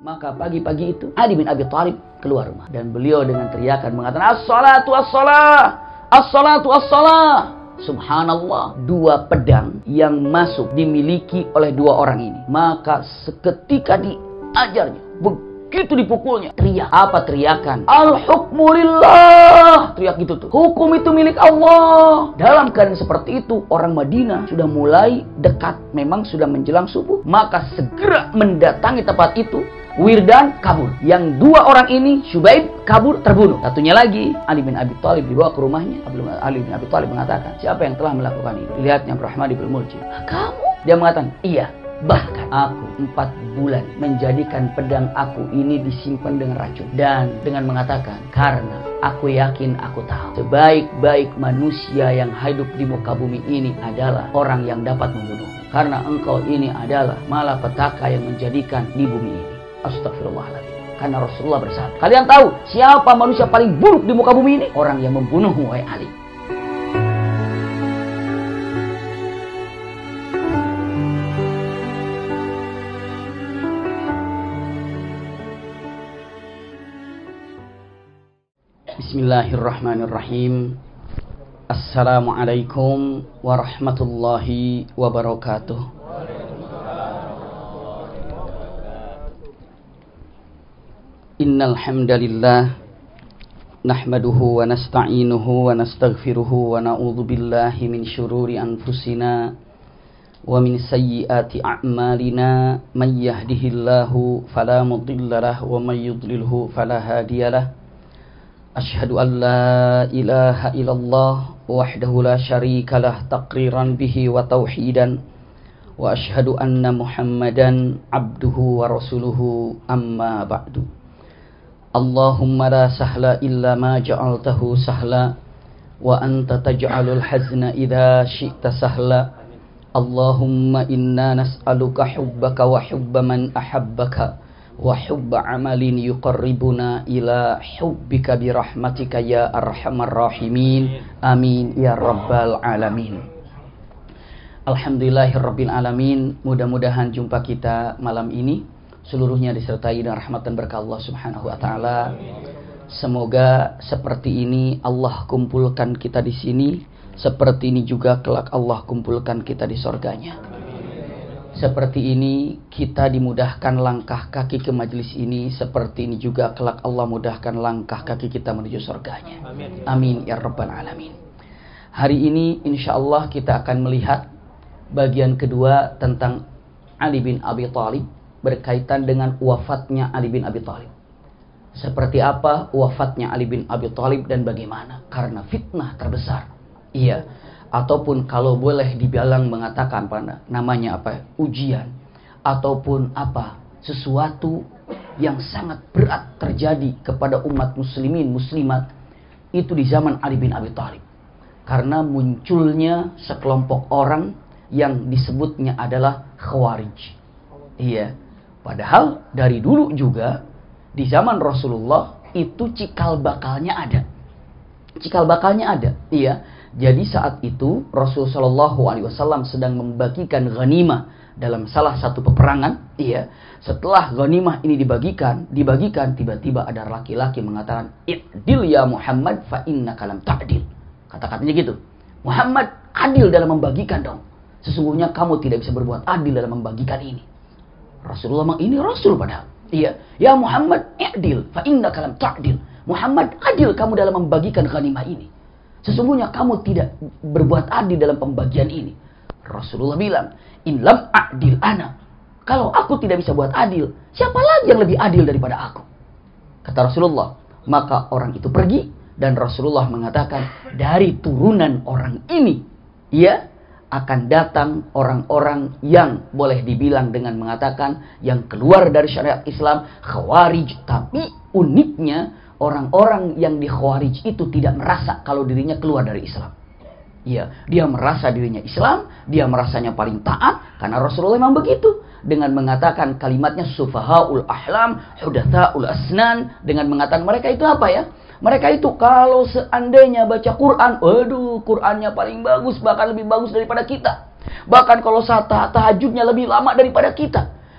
Maka pagi-pagi itu Ali bin Abi Thalib keluar rumah dan beliau dengan teriakan mengatakan as-salatu as-salah, as-salatu as-salah. Subhanallah, 2 pedang yang masuk dimiliki oleh 2 orang ini. Maka seketika diajarnya, begitu dipukulnya, teriak. Apa teriakan? Al-hukmu lillah. Teriak gitu tuh. Hukum itu milik Allah. Dalam keadaan seperti itu, orang Madinah sudah mulai dekat, memang sudah menjelang subuh. Maka segera mendatangi tempat itu. Wirdan kabur. Yang 2 orang ini, Syubaib kabur, terbunuh. Satunya lagi, Ali bin Abi Thalib dibawa ke rumahnya. Ali bin Abi Thalib mengatakan, siapa yang telah melakukan ini? Dilihatnya Rahman ibn Muljim. Kamu? Dia mengatakan, iya. Bahkan aku 4 bulan menjadikan pedang aku ini disimpan dengan racun. Dan dengan mengatakan, karena aku yakin aku tahu sebaik-baik manusia yang hidup di muka bumi ini adalah orang yang dapat membunuh. Karena engkau ini adalah malapetaka yang menjadikan di bumi ini. Astagfirullahaladzim. Karena Rasulullah bersabda, kalian tahu siapa manusia paling buruk di muka bumi ini? Orang yang membunuhmu, wahai Ali. Bismillahirrahmanirrahim. Assalamualaikum warahmatullahi wabarakatuh. Innal hamdalillah nahmaduhu wa nasta'inuhu wa nastaghfiruhu wa na'udzu billahi min syururi anfusina wa min sayyiati a'malina may yahdihillahu fala mudhillalah wa may yudlilhu fala hadiyalah. Ashhadu an la ilaha illallah wahdahu la syarikalah taqriran bihi wa tauhidan wa ashhadu anna Muhammadan abduhu wa rasuluhu amma ba'du. Allahumma la sahla illa ma ja'altahu sahla wa anta taj'alul hazna idza syi'ta sahla. Allahumma inna nas'aluka hubbaka wa hubba man ahabbaka wa hubba amalin yuqarribuna ila hubbika birahmatika ya arhamar rahimin. Amin ya rabbal alamin. Alhamdulillahirabbil alamin. Mudah-mudahan jumpa kita malam ini seluruhnya disertai dengan rahmat dan berkah Allah Subhanahu wa taala. Semoga seperti ini Allah kumpulkan kita di sini, seperti ini juga kelak Allah kumpulkan kita di surganya. Seperti ini kita dimudahkan langkah kaki ke majelis ini, seperti ini juga kelak Allah mudahkan langkah kaki kita menuju surganya. Amin ya rabbal alamin. Hari ini insyaallah kita akan melihat bagian kedua tentang Ali bin Abi Thalib, berkaitan dengan wafatnya Ali bin Abi Thalib. Seperti apa wafatnya Ali bin Abi Thalib dan bagaimana? Karena fitnah terbesar. Iya. Ataupun kalau boleh dibilang mengatakan namanya apa? Ujian. Ataupun apa? Sesuatu yang sangat berat terjadi kepada umat muslimin, muslimat. Itu di zaman Ali bin Abi Thalib. Karena munculnya sekelompok orang yang disebutnya adalah Khawarij. Iya. Padahal dari dulu juga di zaman Rasulullah itu cikal bakalnya ada. Cikal bakalnya ada. Iya. Jadi saat itu Rasulullah SAW sedang membagikan ghanimah dalam salah satu peperangan. Iya. Setelah ghanimah ini dibagikan tiba-tiba ada laki-laki mengatakan, "I'dil ya Muhammad fa innaka lam ta'dil." Kata-katanya gitu. Muhammad, adil dalam membagikan dong. Sesungguhnya kamu tidak bisa berbuat adil dalam membagikan ini. Rasulullah ini Rasul padahal. Iya. Ya Muhammad, i'dil fa innaka lam ta'dil. Muhammad, adil kamu dalam membagikan ghanimah ini. Sesungguhnya kamu tidak berbuat adil dalam pembagian ini. Rasulullah bilang, in lam a'dil ana. Kalau aku tidak bisa buat adil, siapa lagi yang lebih adil daripada aku? Kata Rasulullah. Maka orang itu pergi dan Rasulullah mengatakan, dari turunan orang ini, ya, akan datang orang-orang yang boleh dibilang dengan mengatakan yang keluar dari syariat Islam, Khawarij. Tapi uniknya orang-orang yang di Khawarij itu tidak merasa kalau dirinya keluar dari Islam. Ya, dia merasa dirinya Islam, dia merasanya paling taat karena Rasulullah memang begitu. Dengan mengatakan kalimatnya sufahaul ahlam, hudatsaul asnan, dengan mengatakan mereka itu apa ya? Mereka itu kalau seandainya baca Quran, waduh, Qurannya paling bagus, bahkan lebih bagus daripada kita. Bahkan kalau tahajudnya lebih lama daripada kita.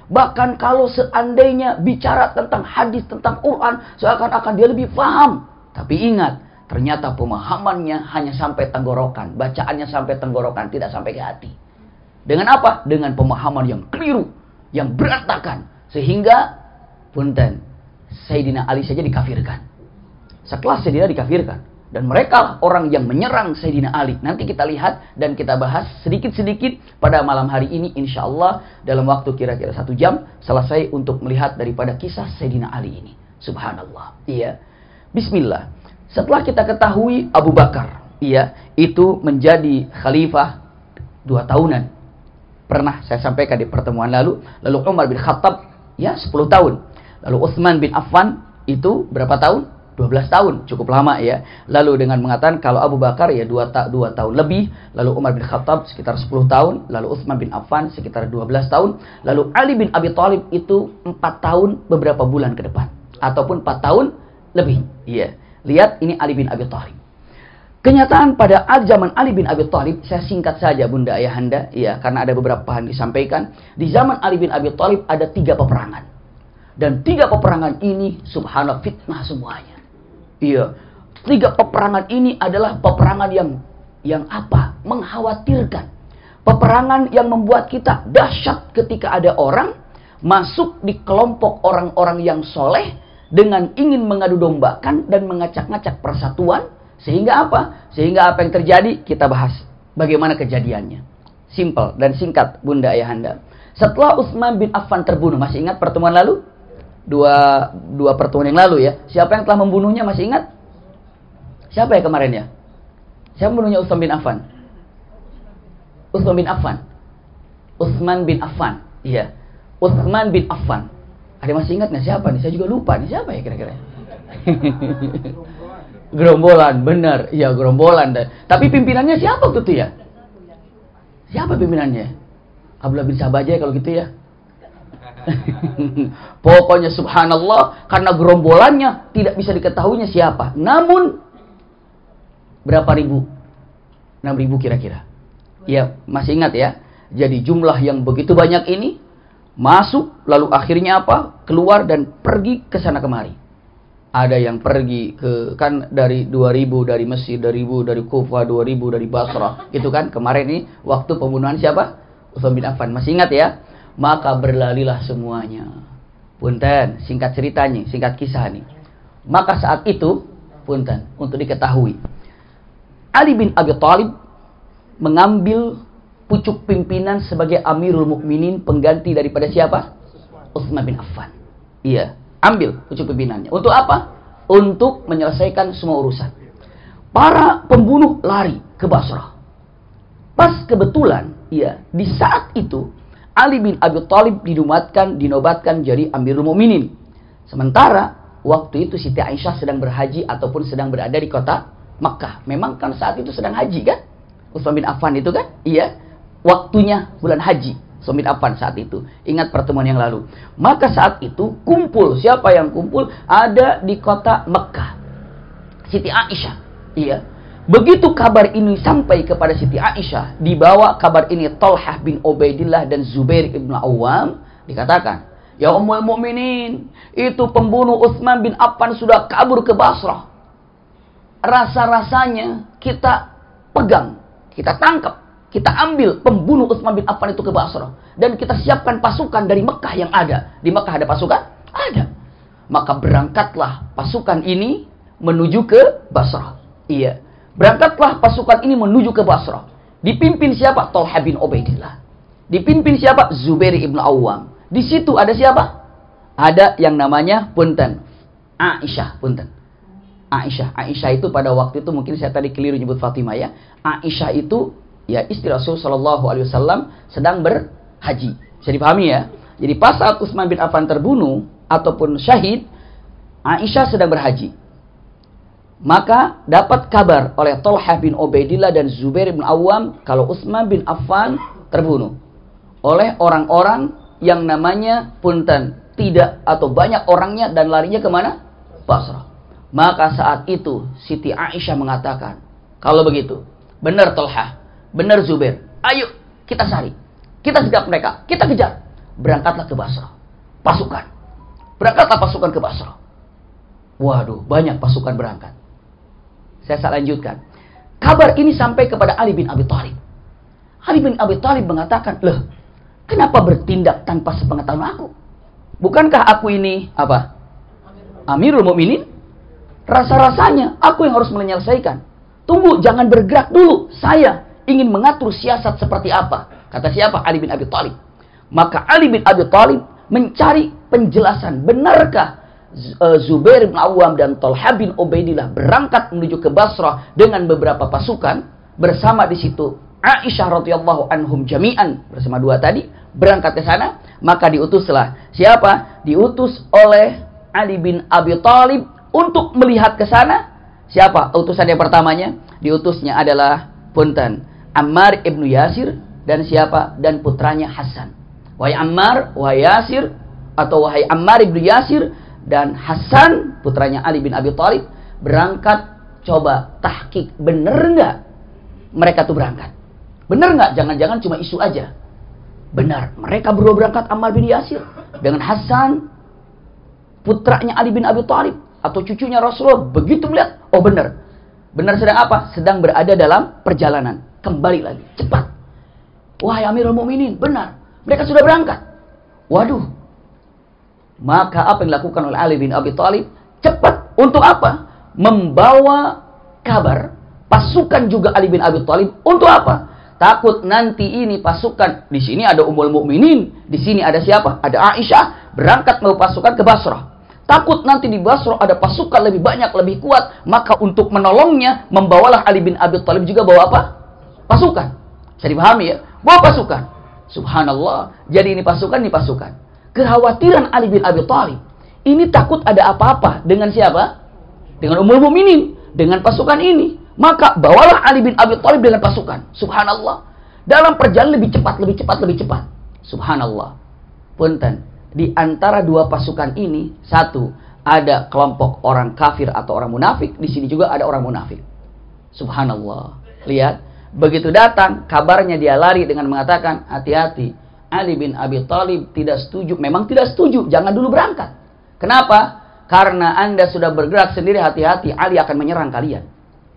Bahkan kalau seandainya bicara tentang hadis, tentang Quran, seakan-akan dia lebih paham. Tapi ingat, ternyata pemahamannya hanya sampai tenggorokan. Bacaannya sampai tenggorokan, tidak sampai ke hati. Dengan apa? Dengan pemahaman yang keliru, yang berantakan. Sehingga, punten, Sayyidina Ali saja dikafirkan. Sekelas Sayyidina dikafirkan. Dan mereka orang yang menyerang Sayyidina Ali. Nanti kita lihat dan kita bahas sedikit-sedikit pada malam hari ini. Insya Allah dalam waktu kira-kira 1 jam selesai untuk melihat daripada kisah Sayyidina Ali ini. Subhanallah. Iya. Bismillah. Setelah kita ketahui Abu Bakar, iya, itu menjadi khalifah 2 tahunan. Pernah saya sampaikan di pertemuan lalu. Lalu Umar bin Khattab, ya 10 tahun. Lalu Utsman bin Affan itu berapa tahun? 12 tahun, cukup lama ya. Lalu dengan mengatakan kalau Abu Bakar ya 2 tahun lebih, lalu Umar bin Khattab sekitar 10 tahun, lalu Utsman bin Affan sekitar 12 tahun, lalu Ali bin Abi Thalib itu 4 tahun beberapa bulan ke depan, ataupun 4 tahun lebih. Iya. Lihat ini Ali bin Abi Thalib. Kenyataan pada zaman Ali bin Abi Thalib, saya singkat saja Bunda Ayahanda, ya, karena ada beberapa hal disampaikan. Di zaman Ali bin Abi Thalib ada 3 peperangan. Dan 3 peperangan ini subhanallah fitnah semuanya. Iya, 3 peperangan ini adalah peperangan yang apa? Mengkhawatirkan. Peperangan yang membuat kita dahsyat ketika ada orang masuk di kelompok orang-orang yang soleh dengan ingin mengadu dombakan dan mengacak-ngacak persatuan. Sehingga apa? Sehingga apa yang terjadi? Kita bahas bagaimana kejadiannya. Simple dan singkat Bunda Ayahanda. Setelah Utsman bin Affan terbunuh, masih ingat pertemuan lalu? Dua pertemuan yang lalu ya. Siapa yang telah membunuhnya masih ingat? Siapa ya kemarin ya? Siapa membunuhnya Utsman bin Affan? Utsman bin Affan. Utsman bin Affan. Iya. Utsman bin Affan. Ada masih ingat nggak siapa nih? Saya juga lupa nih siapa ya kira-kira. Gerombolan, benar. Iya, gerombolan. Tapi pimpinannya siapa waktu itu ya? Siapa pimpinannya? Abdullah bin Sabah aja kalau gitu ya. Pokoknya subhanallah, karena gerombolannya tidak bisa diketahuinya siapa. Namun berapa ribu? 6.000 kira-kira. Ya, masih ingat ya. Jadi jumlah yang begitu banyak ini masuk, lalu akhirnya apa? Keluar dan pergi ke sana kemari. Ada yang pergi ke, kan dari 2.000 dari Mesir, 2.000 dari Kufah, 2.000 dari Basrah. Itu kan kemarin ini waktu pembunuhan siapa? Utsman bin Affan. Masih ingat ya? Maka berlalilah semuanya. Punten, singkat ceritanya, singkat kisah nih. Maka saat itu, punten, untuk diketahui, Ali bin Abi Thalib mengambil pucuk pimpinan sebagai Amirul Mukminin, pengganti daripada siapa? Utsman bin Affan. Iya, ambil pucuk pimpinannya. Untuk apa? Untuk menyelesaikan semua urusan. Para pembunuh lari ke Basrah. Pas kebetulan, iya, di saat itu Ali bin Abi Thalib dinobatkan jadi Amirul Mukminin. Sementara waktu itu Siti Aisyah sedang berhaji ataupun sedang berada di kota Makkah. Memang kan saat itu sedang haji kan? Utsman bin Affan itu kan? Iya. Waktunya bulan haji. Utsman bin Affan saat itu. Ingat pertemuan yang lalu. Maka saat itu kumpul. Siapa yang kumpul? Ada di kota Makkah. Siti Aisyah. Iya. Begitu kabar ini sampai kepada Siti Aisyah, dibawa kabar ini Talhah bin Ubaidillah dan Zubair ibn Awam, dikatakan, ya Ummul Mukminin, itu pembunuh Utsman bin Affan sudah kabur ke Basrah. Rasa-rasanya kita pegang, kita tangkap, kita ambil pembunuh Utsman bin Affan itu ke Basrah. Dan kita siapkan pasukan dari Mekah yang ada. Di Mekah ada pasukan? Ada. Maka berangkatlah pasukan ini menuju ke Basrah. Iya. Berangkatlah pasukan ini menuju ke Basrah. Dipimpin siapa? Talha bin Ubaidillah. Dipimpin siapa? Zubair ibn Awam. Di situ ada siapa? Ada yang namanya punten, Aisyah, punten. Aisyah itu pada waktu itu mungkin saya tadi keliru nyebut Fatimah ya. Aisyah itu ya istri Rasul sallallahu alaihi wasallam sedang berhaji. Bisa dipahami ya? Jadi pas saat Utsman bin Affan terbunuh ataupun syahid, Aisyah sedang berhaji. Maka dapat kabar oleh Talha bin Ubaidillah dan Zubair bin Awam kalau Utsman bin Affan terbunuh oleh orang-orang yang namanya punten tidak atau banyak orangnya dan larinya kemana? Basrah. Maka saat itu Siti Aisyah mengatakan, kalau begitu benar Talha, benar Zubair, ayo kita cari, kita sedap mereka, kita kejar. berangkatlah ke Basrah. Pasukan. Berangkatlah pasukan ke Basrah. Waduh, banyak pasukan berangkat. Saya lanjutkan. Kabar ini sampai kepada Ali bin Abi Thalib. Ali bin Abi Thalib mengatakan, "Loh, kenapa bertindak tanpa sepengetahuan aku? Bukankah aku ini apa? Amirul Mukminin? Rasa-rasanya aku yang harus menyelesaikan. Tunggu, jangan bergerak dulu. Saya ingin mengatur siasat seperti apa." Kata siapa? Ali bin Abi Thalib. Maka Ali bin Abi Thalib mencari penjelasan. Benarkah Zubair bin Awam dan Talha bin Ubaidillah berangkat menuju ke Basrah dengan beberapa pasukan, bersama di situ Aisyah radhiyallahu anhum jami'an, bersama dua tadi berangkat ke sana. Maka diutuslah siapa? Diutus oleh Ali bin Abi Thalib untuk melihat ke sana. Siapa utusan yang pertamanya? Diutusnya adalah punten Ammar ibnu Yasir dan siapa? Dan putranya Hasan. Wahai Ammar, wahai Yasir, atau wahai Ammar ibnu Yasir dan Hasan, putranya Ali bin Abi Thalib, berangkat. Coba tahqiq, bener nggak mereka tuh berangkat? Bener nggak? Jangan-jangan cuma isu aja. Benar, mereka berdua berangkat, Ammar bin Yasir dengan Hasan, putranya Ali bin Abi Thalib atau cucunya Rasulullah. Begitu melihat, oh benar. Benar sedang apa? Sedang berada dalam perjalanan. Kembali lagi, cepat. Wahai Amirul Mukminin, benar. Mereka sudah berangkat. Waduh. Maka apa yang dilakukan oleh Ali bin Abi Thalib? Cepat. Untuk apa? Membawa kabar pasukan juga Ali bin Abi Thalib. Untuk apa? Takut nanti ini pasukan. Di sini ada Ummul Mukminin. Di sini ada siapa? Ada Aisyah. Berangkat membawa pasukan ke Basrah. Takut nanti di Basrah ada pasukan lebih banyak, lebih kuat. Maka untuk menolongnya, membawalah Ali bin Abi Thalib juga bawa apa? Pasukan. Bisa dipahami ya? Bawa pasukan. Subhanallah. Jadi ini pasukan, ini pasukan. Kekhawatiran Ali bin Abi Thalib. Ini takut ada apa-apa dengan siapa? Dengan Ummul Mukminin, dengan pasukan ini. Maka bawalah Ali bin Abi Thalib dengan pasukan. Subhanallah. Dalam perjalanan lebih cepat, lebih cepat, lebih cepat. Subhanallah. Punten, di antara dua pasukan ini, satu ada kelompok orang kafir atau orang munafik, di sini juga ada orang munafik. Subhanallah. Lihat, begitu datang kabarnya dia lari dengan mengatakan, hati-hati. Ali bin Abi Thalib tidak setuju, memang tidak setuju, jangan dulu berangkat. Kenapa? Karena Anda sudah bergerak sendiri, hati-hati, Ali akan menyerang kalian.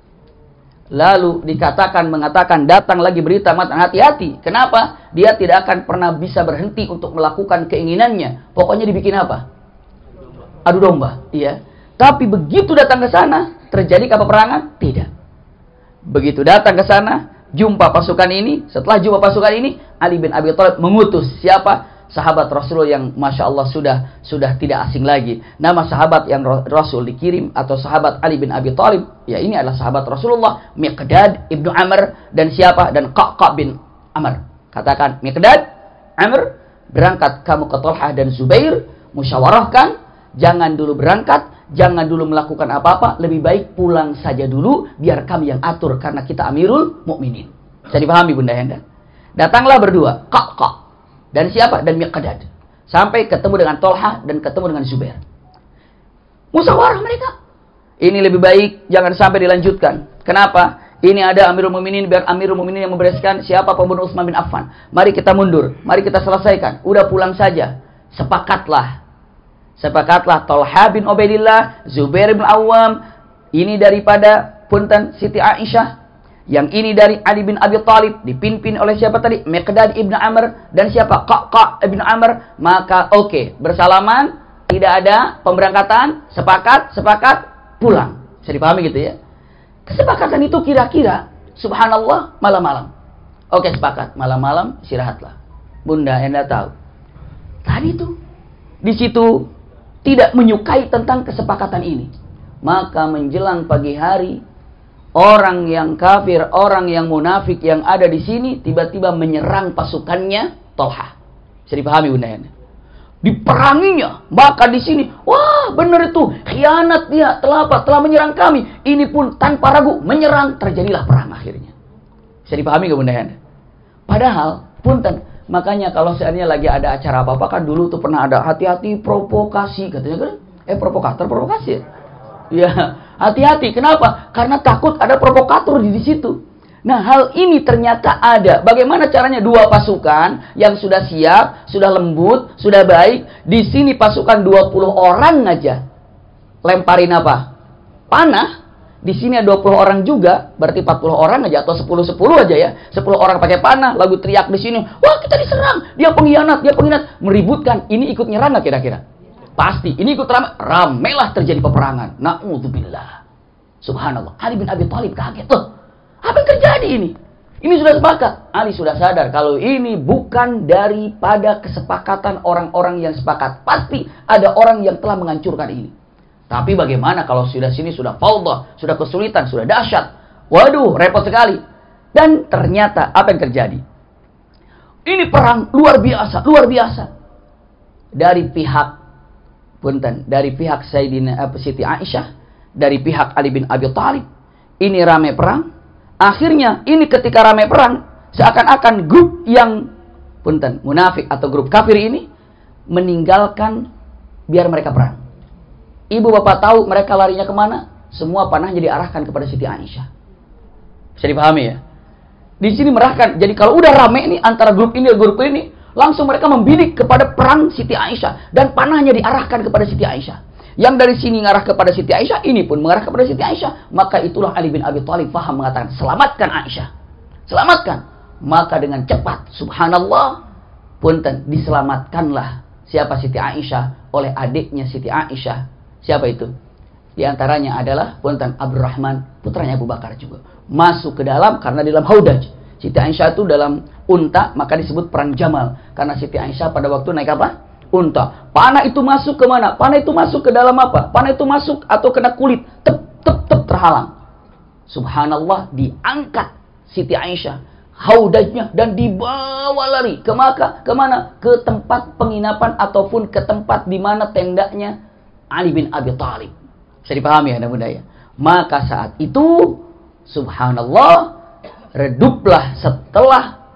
Lalu mengatakan datang lagi berita, hati-hati. Kenapa? Dia tidak akan pernah bisa berhenti untuk melakukan keinginannya. Pokoknya dibikin apa? Adu domba. Iya. Tapi begitu datang ke sana, terjadi peperangan? Tidak. Begitu datang ke sana, jumpa pasukan ini. Setelah jumpa pasukan ini, Ali bin Abi Thalib mengutus siapa? Sahabat Rasulullah yang Masya Allah sudah tidak asing lagi. Nama sahabat yang Rasul dikirim atau sahabat Ali bin Abi Thalib, ya ini adalah sahabat Rasulullah, Miqdad ibnu Amr dan siapa? Dan Qa'qa bin Amr. Katakan, Miqdad, Amr, berangkat kamu ke Talha dan Zubair, musyawarahkan, jangan dulu berangkat, jangan dulu melakukan apa-apa, lebih baik pulang saja dulu, biar kami yang atur, karena kita Amirul Mukminin. Bisa dipahami Bunda Henda? Datanglah berdua, Qa'qa dan siapa? Dan Miqdad. Sampai ketemu dengan Talha dan ketemu dengan Zubair. Musyawarah mereka. Ini lebih baik jangan sampai dilanjutkan. Kenapa? Ini ada Amirul Mukminin, biar Amirul Mukminin yang membereskan siapa pembunuh Utsman bin Affan. Mari kita mundur, mari kita selesaikan. Udah pulang saja. Sepakatlah Talha bin Ubaidillah, Zubair bin Awam, ini daripada punten Siti Aisyah, yang ini dari Ali bin Abi Thalib, dipimpin oleh siapa tadi? Miqdad ibn Amr dan siapa? Qa'qa ibn Amr. Maka oke, bersalaman, tidak ada pemberangkatan, sepakat, pulang. Bisa dipahami gitu ya? Kesepakatan itu kira-kira, subhanallah, malam-malam. Oke, sepakat, malam-malam istirahatlah. Bunda Anda tahu. Tadi tuh di situ tidak menyukai tentang kesepakatan ini. Maka menjelang pagi hari, orang yang kafir, orang yang munafik yang ada di sini tiba-tiba menyerang pasukannya Talha. Bisa dipahami Bunda Henda? Diperanginya. Maka di sini, wah benar itu, khianat dia, telah menyerang kami. Ini pun tanpa ragu menyerang, terjadilah perang akhirnya. Bisa dipahami nggak Bunda Henda? Padahal, punten, makanya kalau seandainya lagi ada acara apa-apa kan dulu tuh pernah ada hati-hati provokasi katanya kan? Provokator provokasi. Ya, hati-hati. Kenapa? Karena takut ada provokator di situ. Nah, hal ini ternyata ada. Bagaimana caranya? Dua pasukan yang sudah siap, sudah lembut, sudah baik. Di sini pasukan 20 orang aja. Lemparin apa? Panah. Di sini ada 20 orang juga, berarti 40 orang aja atau 10 aja ya. 10 orang pakai panah, lalu teriak di sini, "Wah, kita diserang. Dia pengkhianat, meributkan." Ini ikut nyerang enggak kira-kira? Pasti. Ini ikut ramelah terjadi peperangan. Na'udzubillah. Subhanallah. Ali bin Abi Thalib kaget. Loh, apa yang terjadi ini? Ini sudah sepakat. Ali sudah sadar kalau ini bukan daripada kesepakatan orang-orang yang sepakat. Pasti ada orang yang telah menghancurkan ini. Tapi bagaimana kalau sini sudah faudah, sudah kesulitan, sudah dahsyat. Waduh, repot sekali. Dan ternyata apa yang terjadi? Ini perang luar biasa, luar biasa. Dari pihak Sayyidina Siti Aisyah, dari pihak Ali bin Abi Thalib. Ini ramai perang. Akhirnya ini ketika ramai perang, seakan-akan grup yang munafik atau grup kafir ini meninggalkan biar mereka perang. Ibu bapak tahu mereka larinya kemana? Semua panahnya diarahkan kepada Siti Aisyah. Bisa dipahami ya? Di sini merahkan. Jadi kalau udah rame nih antara grup ini dan grup ini, langsung mereka membidik kepada perang Siti Aisyah dan panahnya diarahkan kepada Siti Aisyah. Yang dari sini mengarah kepada Siti Aisyah, ini pun mengarah kepada Siti Aisyah. Maka itulah Ali bin Abi Thalib paham mengatakan, selamatkan Aisyah. Selamatkan. Maka dengan cepat, subhanallah, diselamatkanlah siapa Siti Aisyah oleh adiknya Siti Aisyah. Siapa itu? Di antaranya adalah Abdurrahman, putranya Abu Bakar juga. Masuk ke dalam karena di dalam haudaj. Siti Aisyah itu dalam unta, maka disebut perang Jamal. Karena Siti Aisyah pada waktu naik apa? Unta. Panah itu masuk ke mana? Panah itu masuk ke dalam apa? Panah itu masuk atau kena kulit. Terhalang. Subhanallah, diangkat Siti Aisyah haudajnya dan dibawa lari ke mana? Ke tempat penginapan ataupun ke tempat di mana tendanya Ali bin Abi Thalib. Bisa dipahami ya, mudah ya. Maka saat itu subhanallah, reduplah setelah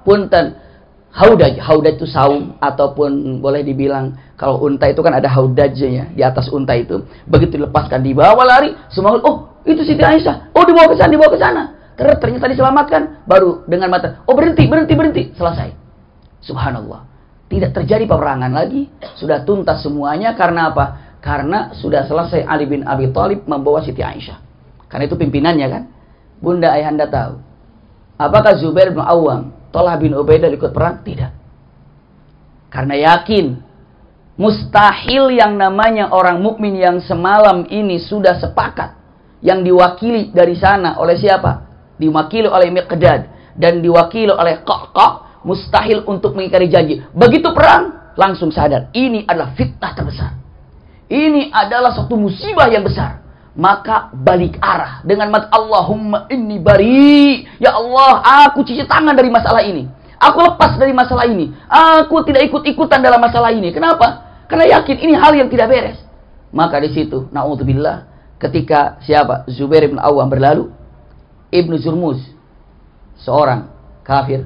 haudaj. Haudaj itu saung ataupun boleh dibilang kalau unta itu kan ada haudajnya di atas unta itu. Begitu dilepaskan dibawa lari, semua oh, itu Siti Aisyah. Oh, dibawa ke sana. Ternyata diselamatkan, baru dengan mata, oh berhenti, selesai. Subhanallah. Tidak terjadi peperangan lagi, sudah tuntas semuanya. Karena apa? Karena sudah selesai Ali bin Abi Thalib membawa Siti Aisyah. Karena itu pimpinannya kan. Bunda ayahanda tahu. Apakah Zubair bin Awam, Thalhah bin Ubaidah ikut perang? Tidak. Karena yakin mustahil yang namanya orang mukmin yang semalam ini sudah sepakat, yang diwakili dari sana oleh siapa? Diwakili oleh Miqdad dan diwakili oleh Qaqqa, mustahil untuk mengingkari janji. Begitu perang, langsung sadar ini adalah fitnah terbesar. Ini adalah suatu musibah yang besar. Maka balik arah dengan Allahumma inni bari. Ya Allah, aku cuci tangan dari masalah ini. Aku lepas dari masalah ini. Aku tidak ikut-ikutan dalam masalah ini. Kenapa? Karena yakin ini hal yang tidak beres. Maka di situ, na'udzubillah, ketika siapa? Zubair bin Awam berlalu, Ibnu Zurmuz, seorang kafir,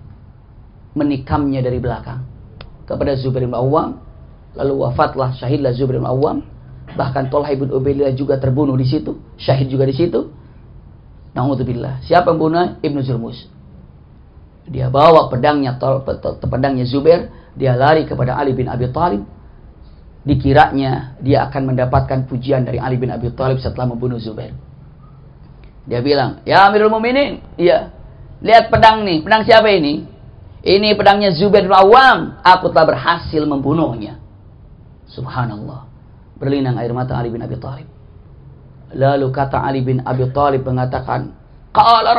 menikamnya dari belakang kepada Zubair bin Awam. Lalu wafatlah, syahidlah Zubair bin Awam. Bahkan Thalhah bin Ubaidillah juga terbunuh di situ, syahid juga di situ. Na'udzubillah. Siapa yang bunuh? Ibnu Zurmuz. Dia bawa pedangnya Zubair, dia lari kepada Ali bin Abi Thalib. Dikiranya dia akan mendapatkan pujian dari Ali bin Abi Thalib setelah membunuh Zubair. Dia bilang, "Ya Amirul Mukminin, iya. Lihat pedang nih. Pedang siapa ini? Ini pedangnya Zubair bin Awam. Aku telah berhasil membunuhnya." Subhanallah. Berlinang air mata Ali bin Abi Thalib. Lalu kata Ali bin Abi Thalib mengatakan, Qala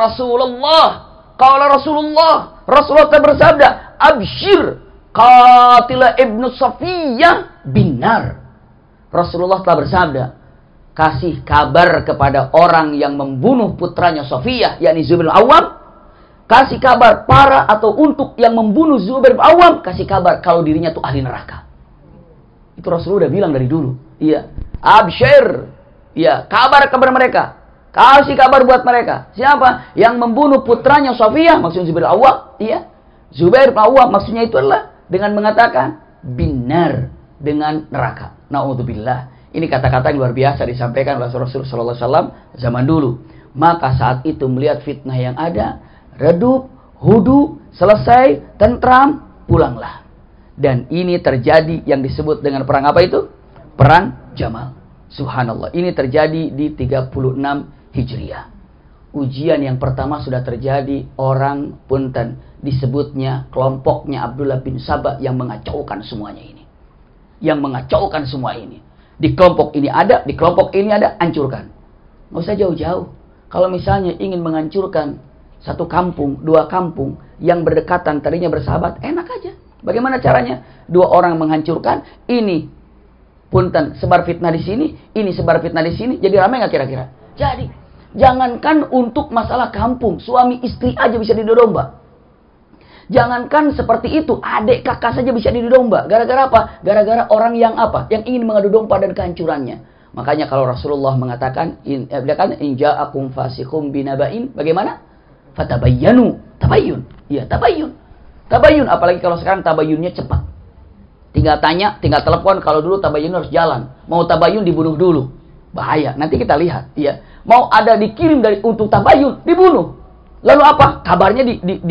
Rasulullah. Rasulullah telah bersabda, "Abshir, qatila ibnu Safiyah binar." Rasulullah telah bersabda, kasih kabar kepada orang yang membunuh putranya Safiyah, yakni Zubair bin Awam. Kasih kabar para atau untuk yang membunuh Zubair bin Awam, kasih kabar kalau dirinya itu ahli neraka. Itu Rasulullah udah bilang dari dulu. Iya. Abshir. Iya, kabar mereka. Kasih kabar buat mereka. Siapa? Yang membunuh putranya Safiyah, maksudnya Zubair bin Awam. Iya. Zubair bin Awam maksudnya itu adalah dengan mengatakan binar, dengan neraka. Na'udzubillah. Ini kata-kata yang luar biasa disampaikan oleh Rasulullah SAW zaman dulu. Maka saat itu melihat fitnah yang ada, redup, hudu, selesai, tentram, pulanglah. Dan ini terjadi yang disebut dengan perang apa itu? Perang Jamal. Subhanallah. Ini terjadi di 36 Hijriah. Ujian yang pertama sudah terjadi, orang punten disebutnya kelompoknya Abdullah bin Sabah yang mengacaukan semuanya ini. Yang mengacaukan semua ini. Di kelompok ini ada, di kelompok ini ada, hancurkan. Nggak usah jauh-jauh. Kalau misalnya ingin menghancurkan satu kampung, dua kampung yang berdekatan tadinya bersahabat, enak aja. Bagaimana caranya? Dua orang menghancurkan, ini punten sebar fitnah di sini, ini sebar fitnah di sini, jadi ramai nggak kira-kira? Jadi, jangankan untuk masalah kampung, suami istri aja bisa diadu domba. Jangankan seperti itu, adik kakak saja bisa diadu domba. Gara-gara apa? Gara-gara orang yang apa? Yang ingin mengadu domba dan kehancurannya. Makanya kalau Rasulullah mengatakan, in ja'akum fasiqum binaba'in, bagaimana? Fatabayyanu, tabayyun. Iya, tabayyun. Tabayyun, apalagi kalau sekarang tabayyunnya cepat. Tinggal tanya, tinggal telepon. Kalau dulu tabayyun harus jalan. Mau tabayyun dibunuh dulu. Bahaya. Nanti kita lihat. Iya. Mau ada dikirim dari untuk tabayyun, dibunuh. Lalu apa? Kabarnya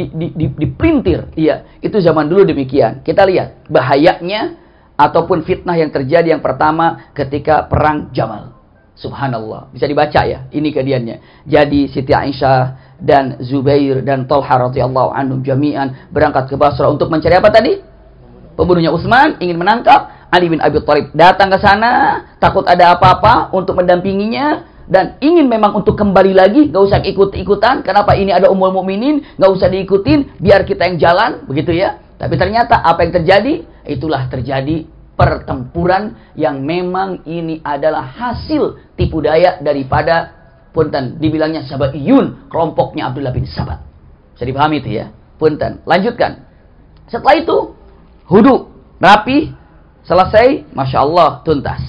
diprintir. Iya. Itu zaman dulu demikian. Kita lihat bahayanya ataupun fitnah yang terjadi yang pertama ketika perang Jamal. Subhanallah. Bisa dibaca ya. Ini kejadiannya. Jadi Siti Aisyah dan Zubair dan Talha radhiyallahu anhum jami'an berangkat ke Basra untuk mencari apa tadi? Pembunuhnya Utsman, ingin menangkap. Ali bin Abi Thalib datang ke sana, takut ada apa-apa untuk mendampinginya dan ingin memang untuk kembali lagi, gak usah ikut-ikutan. Kenapa? Ini ada Ummul Mukminin, gak usah diikutin, biar kita yang jalan, begitu ya. Tapi ternyata apa yang terjadi? Itulah terjadi pertempuran yang memang ini adalah hasil tipu daya daripada punten dibilangnya Sabaiyun, kelompoknya Abdullah bin Sabah. Bisa dipahami itu ya. Punten. Lanjutkan. Setelah itu hudu, rapi, selesai, Masya Allah, tuntas.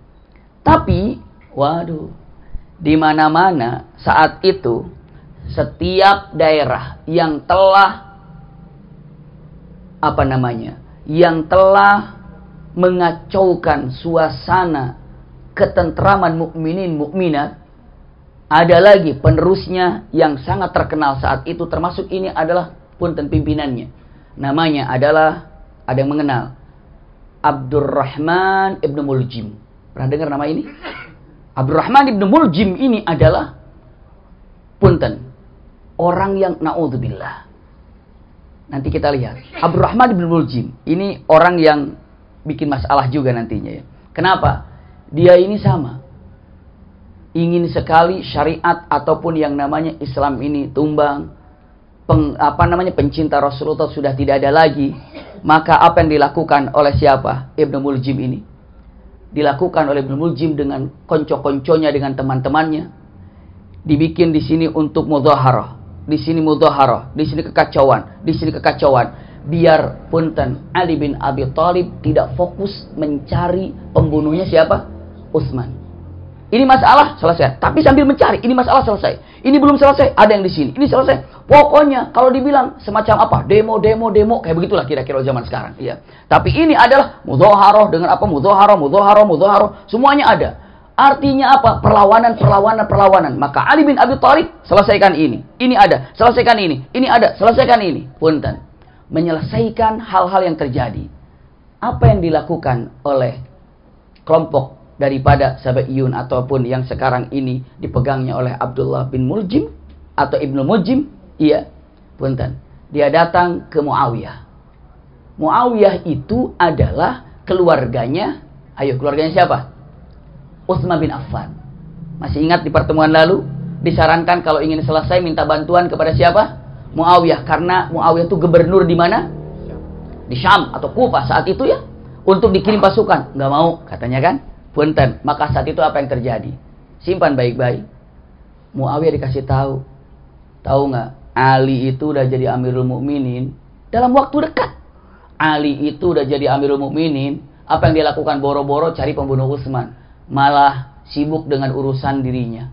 Tapi, waduh, di mana-mana saat itu, setiap daerah yang telah, yang telah mengacaukan suasana ketentraman mukminin mukminat, ada lagi penerusnya yang sangat terkenal saat itu, termasuk ini adalah punten pimpinannya. Namanya adalah, ada yang mengenal, Abdurrahman ibn Muljim. Pernah dengar nama ini? Abdurrahman ibn Muljim ini adalah punten, orang yang na'udzubillah. Nanti kita lihat. Abdurrahman ibn Muljim ini orang yang bikin masalah juga nantinya ya. Kenapa? Dia ini sama, ingin sekali syariat ataupun yang namanya Islam ini tumbang. Pencinta Rasulullah sudah tidak ada lagi. Maka apa yang dilakukan oleh siapa? Ibnu Muljim ini. Dilakukan oleh Ibnu Muljim dengan konco-konconya, dengan teman-temannya. Dibikin di sini untuk mudhaharah, di sini mudhaharah, di sini kekacauan, di sini kekacauan. Biar punten Ali bin Abi Thalib tidak fokus mencari pembunuhnya siapa? Utsman. Ini masalah selesai, tapi sambil mencari, ini masalah selesai. Ini belum selesai, ada yang di sini. Ini selesai. Pokoknya kalau dibilang semacam apa? Demo kayak begitulah kira-kira zaman sekarang, iya. Tapi ini adalah mudhaharah dengan apa? Mudhaharah, semuanya ada. Artinya apa? Perlawanan. Maka Ali bin Abi Thalib selesaikan ini. Ini ada, selesaikan ini. Ini ada, selesaikan ini. Punten. Menyelesaikan hal-hal yang terjadi. Apa yang dilakukan oleh kelompok daripada Sabaiyun ataupun yang sekarang ini dipegangnya oleh Abdullah bin Muljim atau Ibnu Muljim, iya, punten. Dia datang ke Muawiyah. Muawiyah itu adalah keluarganya, keluarganya siapa? Utsman bin Affan. Masih ingat di pertemuan lalu disarankan kalau ingin selesai minta bantuan kepada siapa? Muawiyah, karena Muawiyah itu gubernur di mana? Di Syam atau Kufah saat itu ya, untuk dikirim pasukan. Nggak mau katanya kan? Punten. Maka saat itu apa yang terjadi? Simpan baik-baik. Muawiyah dikasih tahu. Tahu nggak? Ali itu udah jadi Amirul Mukminin dalam waktu dekat. Ali itu udah jadi Amirul Mukminin. Apa yang dia lakukan? Boro-boro cari pembunuh Utsman. Malah sibuk dengan urusan dirinya.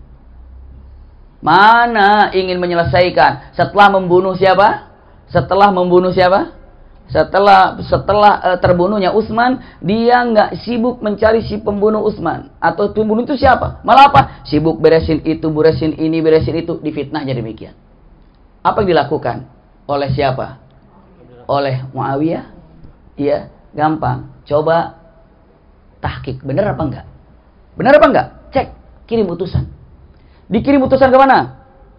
Mana ingin menyelesaikan? Setelah membunuh siapa? Setelah terbunuhnya Utsman, dia nggak sibuk mencari si pembunuh Utsman. Atau pembunuh itu siapa? Malah apa? Sibuk beresin itu, beresin ini, beresin itu. Difitnahnya demikian. Apa yang dilakukan? Oleh siapa? Oleh Muawiyah? Iya, gampang. Coba tahqiq. Benar apa enggak? Benar apa enggak? Cek. Kirim utusan. Dikirim utusan ke mana?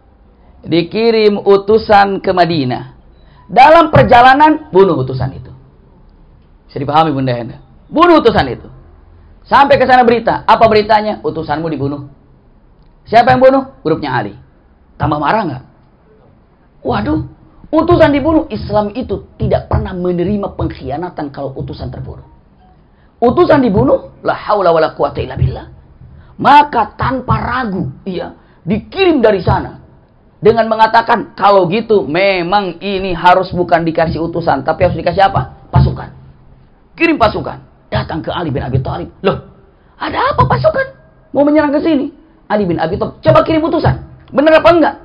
Dikirim utusan ke Madinah. Dalam perjalanan, bunuh utusan itu. Bisa dipahami Bunda Henda? Bunuh utusan itu. Sampai ke sana berita. Apa beritanya? Utusanmu dibunuh. Siapa yang bunuh? Grupnya Ali. Tambah marah nggak? Waduh, utusan dibunuh. Islam itu tidak pernah menerima pengkhianatan kalau utusan terbunuh. Utusan dibunuh, la haula wala quwata illa billah. Maka tanpa ragu, dikirim dari sana. Dengan mengatakan, kalau gitu memang ini harus bukan dikasih utusan, tapi harus dikasih apa? Pasukan. Kirim pasukan. Datang ke Ali bin Abi Thalib. Loh, ada apa pasukan? Mau menyerang ke sini. Ali bin Abi Thalib, coba kirim utusan. Benar apa enggak?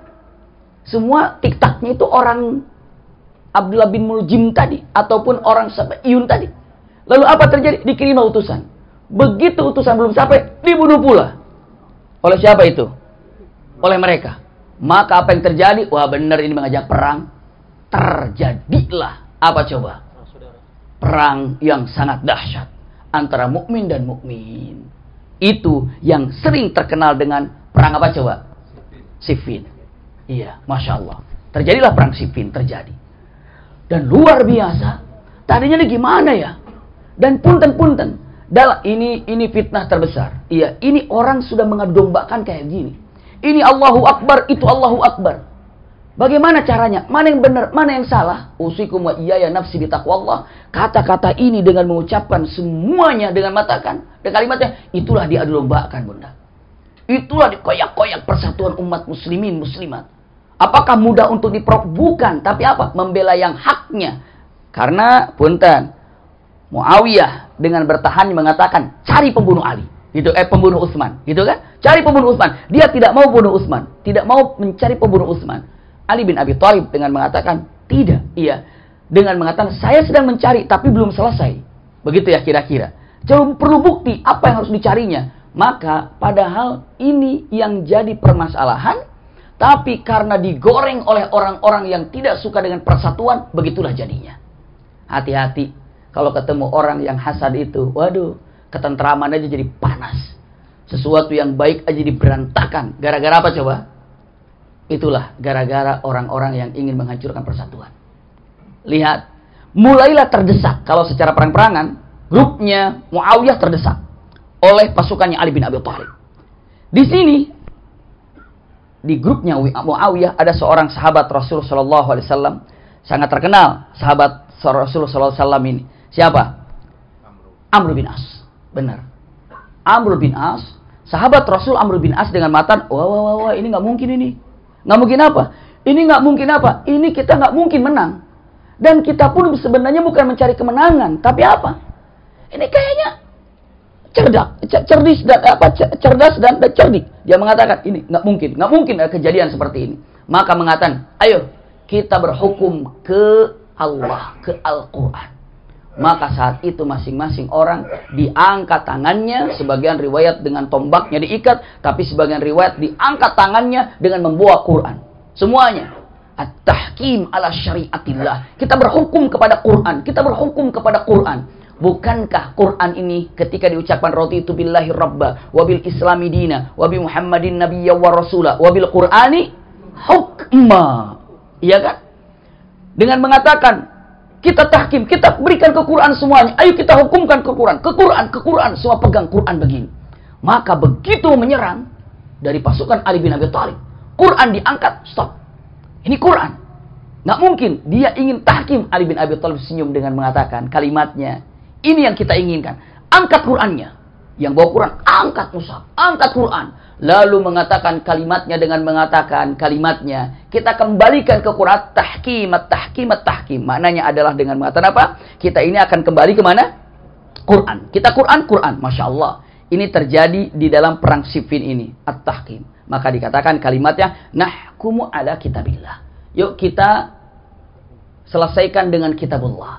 Semua tiktaknya itu orang Abdullah bin Muljim tadi. Ataupun orang Iyun tadi. Lalu apa terjadi? Dikirim utusan. Begitu utusan belum sampai, dibunuh pula. Oleh siapa itu? Oleh mereka. Maka apa yang terjadi? Wah benar ini mengajak perang. Terjadilah apa coba? Perang yang sangat dahsyat antara mukmin dan mukmin. Itu yang sering terkenal dengan perang apa coba? Siffin. Iya, Masya Allah. Terjadilah perang Siffin terjadi. Dan luar biasa. Tadinya ini gimana ya? Dan punten-punten. Ini fitnah terbesar. Iya, ini orang sudah mengadu dombakan kayak gini. Ini Allahu Akbar, itu Allahu Akbar. Bagaimana caranya? Mana yang benar, mana yang salah? Usikum wa iyaya nafsi bitaqwallah. Kata-kata ini dengan mengucapkan semuanya dengan matakan. Dan kalimatnya, itulah diadu dombakan, Bunda. Itulah dikoyak-koyak persatuan umat muslimin, muslimat. Apakah mudah untuk bukan, tapi apa? Membela yang haknya. Karena, punten, Muawiyah dengan bertahan mengatakan, cari pembunuh Ali. Gitu, pembunuh Utsman, gitu kan? Cari pembunuh Utsman. Dia tidak mau bunuh Utsman, tidak mau mencari pembunuh Utsman. Ali bin Abi Thalib dengan mengatakan tidak, dengan mengatakan saya sedang mencari tapi belum selesai. Begitu ya kira-kira. Perlu bukti apa yang harus dicarinya. Maka padahal ini yang jadi permasalahan, tapi karena digoreng oleh orang-orang yang tidak suka dengan persatuan, begitulah jadinya. Hati-hati kalau ketemu orang yang hasad itu, waduh. Ketentraman aja jadi panas. Sesuatu yang baik aja jadi berantakan. Gara-gara apa coba? Itulah gara-gara orang-orang yang ingin menghancurkan persatuan. Lihat, mulailah terdesak. Kalau secara perang-perangan, grupnya Muawiyah terdesak oleh pasukannya Ali bin Abi Thalib. Di sini, di grupnya Muawiyah ada seorang sahabat Rasulullah SAW, sangat terkenal sahabat Rasulullah SAW ini. Siapa? Amr bin As. Benar. Amr bin As, sahabat Rasul Amr bin As dengan mata, wah, ini nggak mungkin ini. Nggak mungkin apa? Ini nggak mungkin apa? Ini kita nggak mungkin menang. Dan kita pun sebenarnya bukan mencari kemenangan, tapi apa? Ini kayaknya cerdas dan cerdik. Dia mengatakan ini nggak mungkin ada kejadian seperti ini. Maka mengatakan, ayo kita berhukum ke Allah, ke Al-Quran. Maka saat itu masing-masing orang diangkat tangannya, sebagian riwayat dengan tombaknya diikat, tapi sebagian riwayat diangkat tangannya dengan membawa Quran. Semuanya. At-tahkim ala syariatillah. Kita berhukum kepada Quran. Kita berhukum kepada Quran. Bukankah Quran ini ketika diucapkan raditu billahi rabba, wabil islami dina, wabi muhammadin nabiyya wa rasulah, wabil qur'ani hukma. Iya kan? Dengan mengatakan, kita tahkim, kita berikan ke Quran semuanya. Ayo kita hukumkan ke Quran. Ke Quran. Semua pegang Quran begini. Maka begitu menyerang dari pasukan Ali bin Abi Thalib, Quran diangkat. Stop. Ini Quran. Nggak mungkin. Dia ingin tahkim. Ali bin Abi Thalib senyum dengan mengatakan kalimatnya. Ini yang kita inginkan. Angkat Qurannya. Yang bawa Quran, angkat mushaf. Angkat Quran. Lalu mengatakan kalimatnya dengan mengatakan kalimatnya. Kita kembalikan ke Quran. Tahkim. Maknanya adalah dengan mengatakan apa? Kita ini akan kembali ke mana? Quran. Kita Quran. Masya Allah. Ini terjadi di dalam perang Siffin ini. At-tahkim. Maka dikatakan kalimatnya. Nahkumu ala kitabillah. Yuk kita selesaikan dengan kitabullah.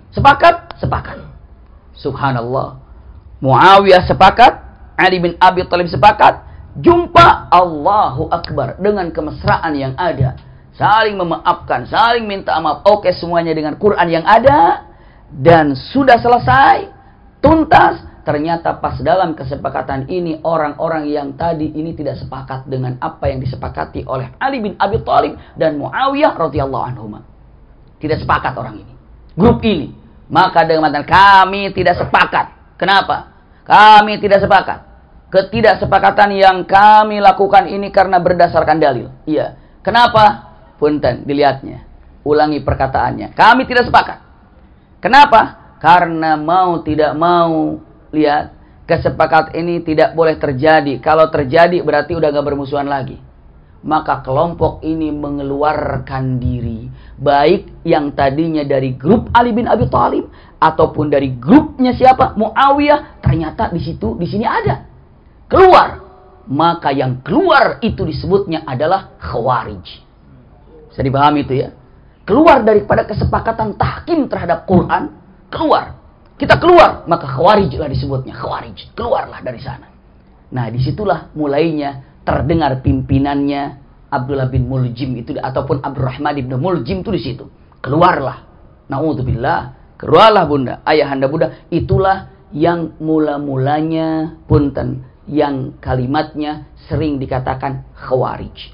Sepakat? Sepakat. Subhanallah. Muawiyah sepakat, Ali bin Abi Thalib sepakat, jumpa, Allahu Akbar, dengan kemesraan yang ada, saling memaafkan, saling minta maaf, oke semuanya dengan Quran yang ada, dan sudah selesai, tuntas. Ternyata pas dalam kesepakatan ini, orang-orang yang tadi ini tidak sepakat dengan apa yang disepakati oleh Ali bin Abi Thalib dan Muawiyah radhiyallahu anhuma. Tidak sepakat orang ini, grup ini. Maka dengan mengatakan kami tidak sepakat. Kenapa? Kami tidak sepakat. Ketidaksepakatan yang kami lakukan ini karena berdasarkan dalil. Iya. Kenapa? Punten, dilihatnya. Ulangi perkataannya. Kami tidak sepakat. Kenapa? Karena mau tidak mau, lihat, kesepakatan ini tidak boleh terjadi. Kalau terjadi berarti udah gak bermusuhan lagi. Maka kelompok ini mengeluarkan diri, baik yang tadinya dari grup Ali bin Abi Thalib ataupun dari grupnya siapa? Muawiyah. Ternyata di sini ada keluar. Maka yang keluar itu disebutnya adalah Khawarij. Bisa dipahami itu ya? Keluar daripada kesepakatan tahkim terhadap Quran, keluar. Kita keluar, maka Khawarij lah disebutnya. Khawarij, keluarlah dari sana. Nah, disitulah mulainya terdengar pimpinannya Abdullah bin Muljim itu, ataupun Abdurrahman bin Muljim itu di situ. Keluarlah. Na'udzubillah. Keluarlah bunda, ayahanda bunda. Itulah yang mula-mulanya punten, yang kalimatnya sering dikatakan Khawarij.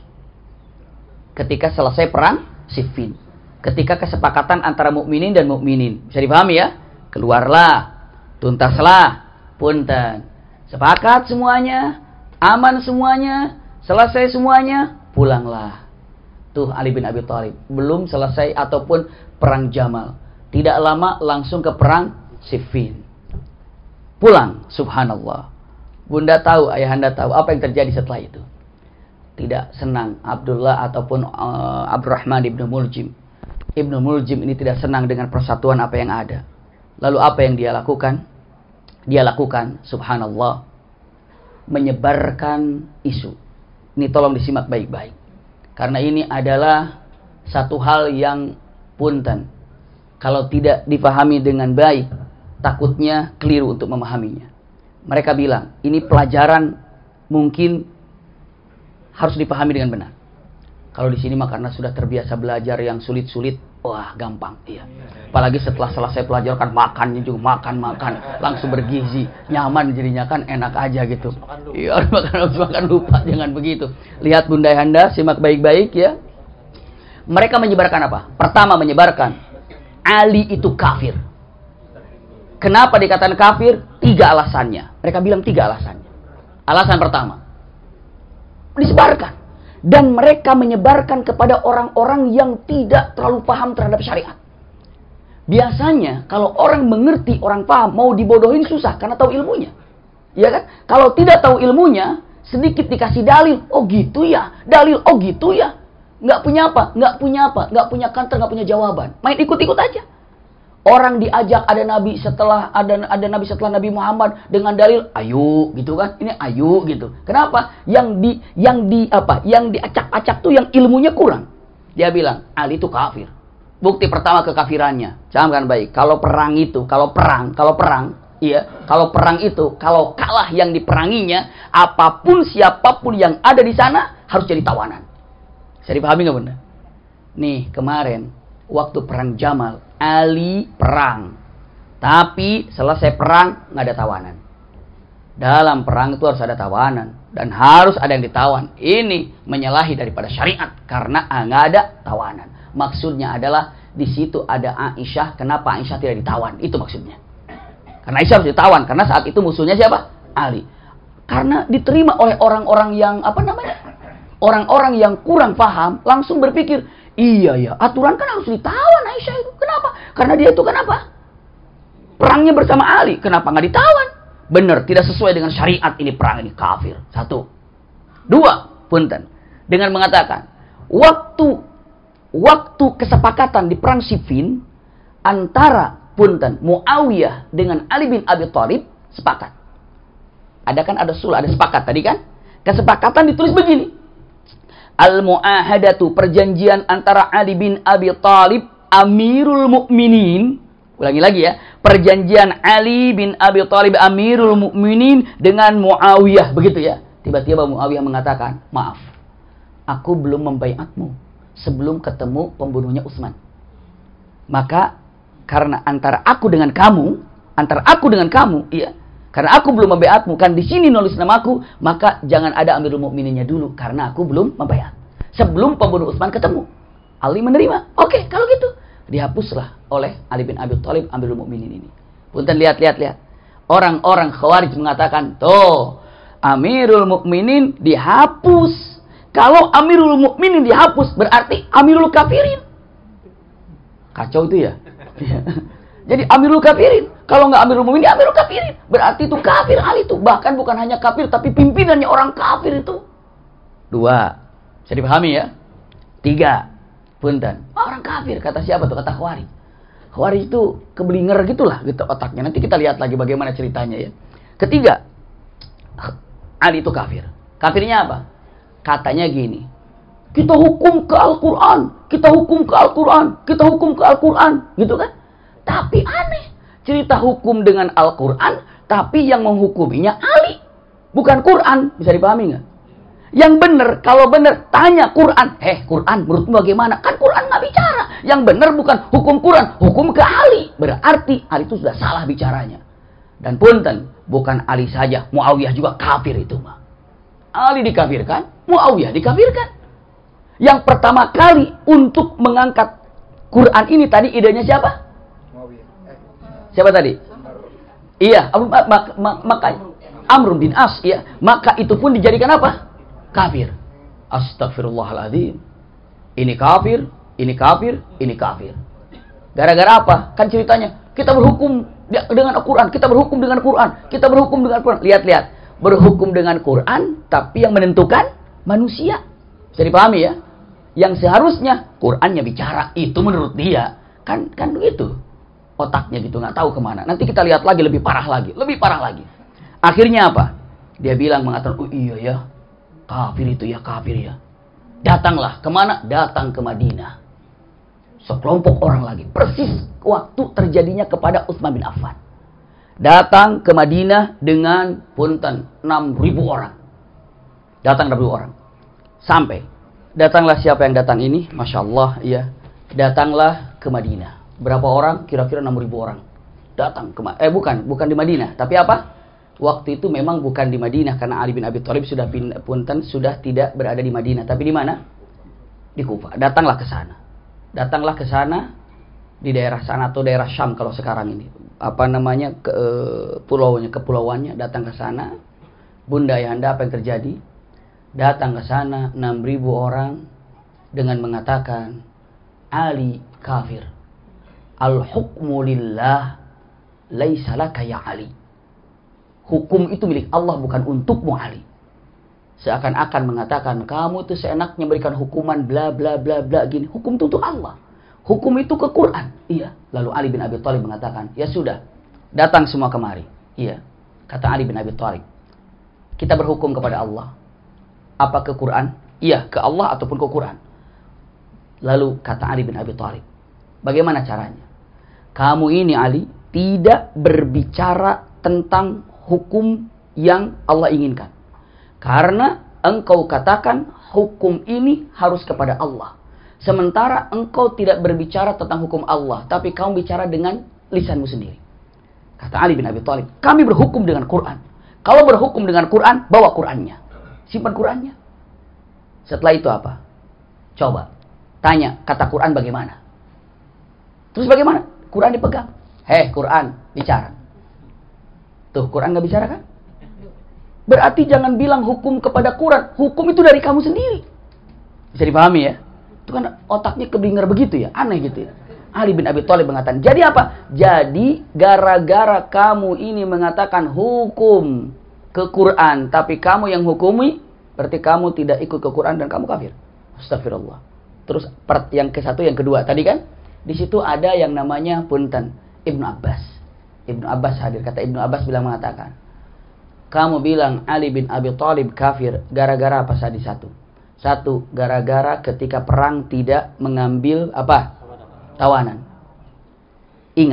Ketika selesai perang Siffin, ketika kesepakatan antara mukminin dan mukminin, bisa dipahami ya? Keluarlah, tuntaslah, punten, sepakat semuanya, aman semuanya, selesai semuanya, pulanglah. Tuh Ali bin Abi Thalib belum selesai ataupun perang Jamal, tidak lama langsung ke perang Siffin. Pulang, subhanallah. Bunda tahu, ayahanda tahu apa yang terjadi setelah itu. Tidak senang Abdullah ataupun Abdurrahman ibnu Muljim. Ibnu Muljim ini tidak senang dengan persatuan apa yang ada. Lalu apa yang dia lakukan? Dia lakukan, subhanallah, menyebarkan isu. Ini tolong disimak baik-baik. Karena ini adalah satu hal yang punten, kalau tidak dipahami dengan baik, takutnya keliru untuk memahaminya. Mereka bilang, ini pelajaran mungkin harus dipahami dengan benar. Kalau di sini mah karena sudah terbiasa belajar yang sulit-sulit, wah gampang, iya. Apalagi setelah selesai pelajar kan makannya juga makan, langsung bergizi, nyaman jadinya kan, enak aja gitu. Iya, makan lupa, jangan begitu. Lihat bunda ayahanda, simak baik-baik ya. Mereka menyebarkan apa? Pertama menyebarkan Ali itu kafir. Kenapa dikatakan kafir? 3 alasannya. Mereka bilang 3 alasannya. Alasan pertama, disebarkan. Dan mereka menyebarkan kepada orang-orang yang tidak terlalu paham terhadap syariat. Biasanya kalau orang mengerti, orang paham, mau dibodohin susah karena tahu ilmunya. Ya kan? Kalau tidak tahu ilmunya, sedikit dikasih dalil, oh gitu ya, dalil, oh gitu ya. Nggak punya apa, nggak punya kantor, nggak punya jawaban. Main ikut-ikut aja. Orang diajak ada nabi setelah Nabi Muhammad dengan dalil ayo gitu kan, ini ayo gitu. Kenapa? Yang diacak-acak tuh yang ilmunya kurang. Dia bilang Ali itu kafir. Bukti pertama kekafirannya, camkan baik. Kalau perang itu kalau kalah yang diperanginya, apapun siapapun yang ada di sana harus jadi tawanan. Bisa dipahami nggak bunda? Nih kemarin waktu perang Jamal, Ali perang, tapi selesai perang nggak ada tawanan. Dalam perang itu harus ada tawanan dan harus ada yang ditawan. Ini menyalahi daripada syariat karena nggak ada tawanan. Maksudnya adalah di situ ada Aisyah. Kenapa Aisyah tidak ditawan? Itu maksudnya. Karena Aisyah harus ditawan karena saat itu musuhnya siapa? Ali. Karena diterima oleh orang-orang yang orang-orang yang kurang paham, langsung berpikir, iya ya, aturan kan harus ditawan Aisyah itu. Kenapa? Karena dia itu kenapa? Perangnya bersama Ali. Kenapa nggak ditawan? Benar, tidak sesuai dengan syariat ini, perang ini kafir. 1. 2, punten. Dengan mengatakan, waktu kesepakatan di perang Siffin antara punten Muawiyah dengan Ali bin Abi Thalib sepakat. Ada sulh, ada sepakat tadi kan? Kesepakatan ditulis begini. Al-mu'ahadatu, perjanjian antara Ali bin Abi Thalib Amirul Mukminin Ulangi lagi ya. Perjanjian Ali bin Abi Thalib Amirul Mukminin dengan Muawiyah. Begitu ya. Tiba-tiba Muawiyah mengatakan, maaf, aku belum membaiatmu sebelum ketemu pembunuhnya Utsman. Maka karena antara aku dengan kamu, iya, karena aku belum membaiatmu, kan di sini nulis namaku, maka jangan ada Amirul Mukmininnya dulu karena aku belum membaiat. Sebelum pembunuh Utsman ketemu. Ali menerima. Oke, kalau gitu dihapuslah oleh Ali bin Abi Thalib Amirul Mukminin ini. Punten, lihat. Orang-orang Khawarij mengatakan, tuh, Amirul Mukminin dihapus. Kalau Amirul Mukminin dihapus berarti Amirul Kafirin. Kacau itu ya. Jadi Amirul Kafirin. Kalau nggak Amirul Mukminin, Amirul Kafirin. Berarti itu kafir Ali itu. Bahkan bukan hanya kafir, tapi pimpinannya orang kafir itu. 2. Bisa dipahami ya? 3. Punten. Orang kafir. Kata siapa tuh? Kata Khawarij. Khawarij itu keblinger gitulah gitu otaknya. Nanti kita lihat lagi bagaimana ceritanya ya. Ketiga, Ali itu kafir. Kafirnya apa? Katanya gini. Kita hukum ke Al-Quran. Kita hukum ke Al-Quran. Kita hukum ke Al-Quran. Gitu kan? Tapi aneh. Cerita hukum dengan Al-Quran. Tapi yang menghukuminya Ali. Bukan Quran. Bisa dipahami nggak? Yang benar, kalau benar, tanya Quran. Quran, menurutmu bagaimana? Kan Quran nggak bicara. Yang benar bukan hukum Quran, hukum ke Ali. Berarti Ali itu sudah salah bicaranya. Dan punten, bukan Ali saja, Muawiyah juga kafir itu, mah. Ali dikafirkan, Muawiyah dikafirkan. Yang pertama kali untuk mengangkat Quran ini tadi idenya siapa? Muawiyah. Siapa tadi? Iya, maka Amr bin As, ya. Maka itu pun dijadikan apa? Kafir. Astagfirullahaladzim. Ini kafir, ini kafir, ini kafir. Gara-gara apa? Kan ceritanya, kita berhukum dengan Al-Quran, kita berhukum dengan Quran, kita berhukum dengan Quran. Lihat. Berhukum dengan Quran, tapi yang menentukan manusia. Bisa dipahami ya? Yang seharusnya Qurannya bicara, itu menurut dia. Kan begitu. Otaknya gitu, nggak tahu kemana. Nanti kita lihat lagi, lebih parah lagi. Akhirnya apa? Dia bilang, mengatakan, oh iya ya, kafir itu ya, kafir ya. Datanglah kemana? Datang ke Madinah. Sekelompok orang lagi. Persis waktu terjadinya kepada Utsman bin Affan. Datang ke Madinah dengan punten 6.000 orang. Datang 6.000 orang. Sampai. Datanglah siapa yang datang ini? Masya Allah, ya. Datanglah ke Madinah. Berapa orang? Kira-kira 6.000 orang. Datang ke bukan di Madinah. Tapi apa? Waktu itu memang bukan di Madinah karena Ali bin Abi Thalib sudah tidak berada di Madinah, tapi di mana? Di Kufah. Datanglah ke sana di daerah sana atau daerah Syam kalau sekarang ini. Apa namanya? Kepulauannya datang ke sana. Bunda Ayahanda, apa yang terjadi? Datang ke sana 6.000 orang dengan mengatakan Ali kafir. Al-hukmu lillah laisa laka ya Ali. Hukum itu milik Allah, bukan untukmu Ali. Seakan-akan mengatakan, kamu itu seenaknya memberikan hukuman bla bla bla bla gini. Hukum itu untuk Allah. Hukum itu ke Quran. Iya. Lalu Ali bin Abi Thalib mengatakan, ya sudah, datang semua kemari. Iya. Kata Ali bin Abi Thalib, kita berhukum kepada Allah. Apa ke Quran? Iya, ke Allah ataupun ke Quran. Lalu kata Ali bin Abi Thalib, bagaimana caranya? Kamu ini Ali tidak berbicara tentang hukum yang Allah inginkan. Karena engkau katakan hukum ini harus kepada Allah. Sementara engkau tidak berbicara tentang hukum Allah, tapi kamu bicara dengan lisanmu sendiri. Kata Ali bin Abi Thalib, kami berhukum dengan Quran. Kalau berhukum dengan Quran, bawa Qurannya. Simpan Qurannya. Setelah itu apa? Coba tanya kata Quran bagaimana. Terus bagaimana? Quran dipegang. Quran, bicara. Tuh, Quran nggak bicara kan? Berarti jangan bilang hukum kepada Quran. Hukum itu dari kamu sendiri. Bisa dipahami ya? Itu kan otaknya keblinger begitu ya. Aneh gitu ya. Ali bin Abi Thalib mengatakan, jadi apa? Jadi gara-gara kamu ini mengatakan hukum ke Quran, tapi kamu yang hukumi, berarti kamu tidak ikut ke Quran dan kamu kafir. Astagfirullah. Terus part yang ke-1, yang kedua. Tadi kan? Di situ ada yang namanya punten Ibnu Abbas. Ibnu Abbas hadir. Kata Ibnu Abbas mengatakan, kamu bilang Ali bin Abi Thalib kafir gara-gara apa tadi? Satu, gara-gara ketika perang tidak mengambil apa? Tawanan. Ingat,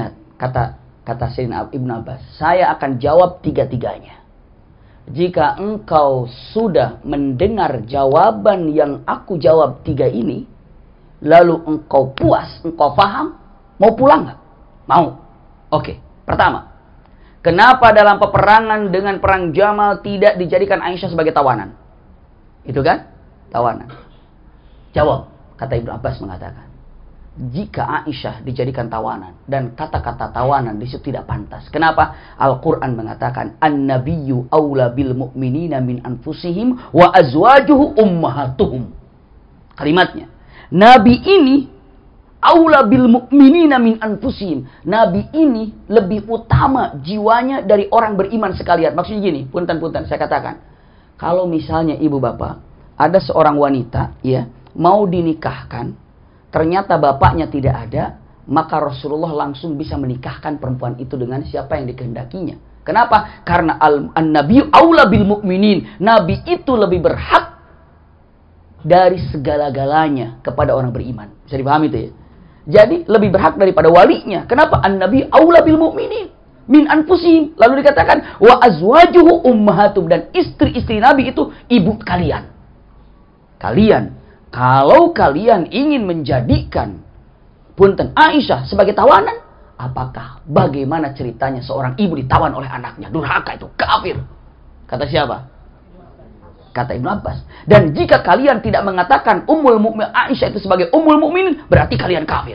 Kata Sayyidina Ibn Abbas, saya akan jawab tiga-tiganya. Jika engkau sudah mendengar jawaban yang aku jawab tiga ini, lalu engkau puas, engkau paham, mau pulang nggak? Mau. Oke. Pertama, kenapa dalam peperangan dengan perang Jamal tidak dijadikan Aisyah sebagai tawanan? Itu kan? Tawanan. Jawab. Kata Ibn Abbas mengatakan, jika Aisyah dijadikan tawanan dan kata-kata tawanan di situ tidak pantas. Kenapa? Al-Quran mengatakan An-Nabiyyu awla bil mu'minina min anfusihim wa azwajuhu ummahatuhum. Kalimatnya, Nabi ini awla bil mu'minina min anfusihim. Nabi ini lebih utama jiwanya dari orang beriman sekalian. Maksudnya gini, punten-punten saya katakan, kalau misalnya ibu bapak ada seorang wanita ya mau dinikahkan, ternyata bapaknya tidak ada, maka Rasulullah langsung bisa menikahkan perempuan itu dengan siapa yang dikehendakinya. Kenapa? Karena an-nabiyyu aula bil mu'minin. Nabi itu lebih berhak dari segala-galanya kepada orang beriman. Bisa dipahami itu ya? Jadi lebih berhak daripada walinya. Kenapa? An-nabiyyu aula bil mu'minin min anfusihim. Lalu dikatakan wa azwajuhu ummahatum, dan istri-istri Nabi itu ibu kalian. Kalian, kalau kalian ingin menjadikan punten Aisyah sebagai tawanan, apakah bagaimana ceritanya seorang ibu ditawan oleh anaknya? Durhaka itu, kafir. Kata siapa? Kata Ibn Abbas. Dan jika kalian tidak mengatakan Ummul Mukminin Aisyah itu sebagai Ummul Mukminin, berarti kalian kafir.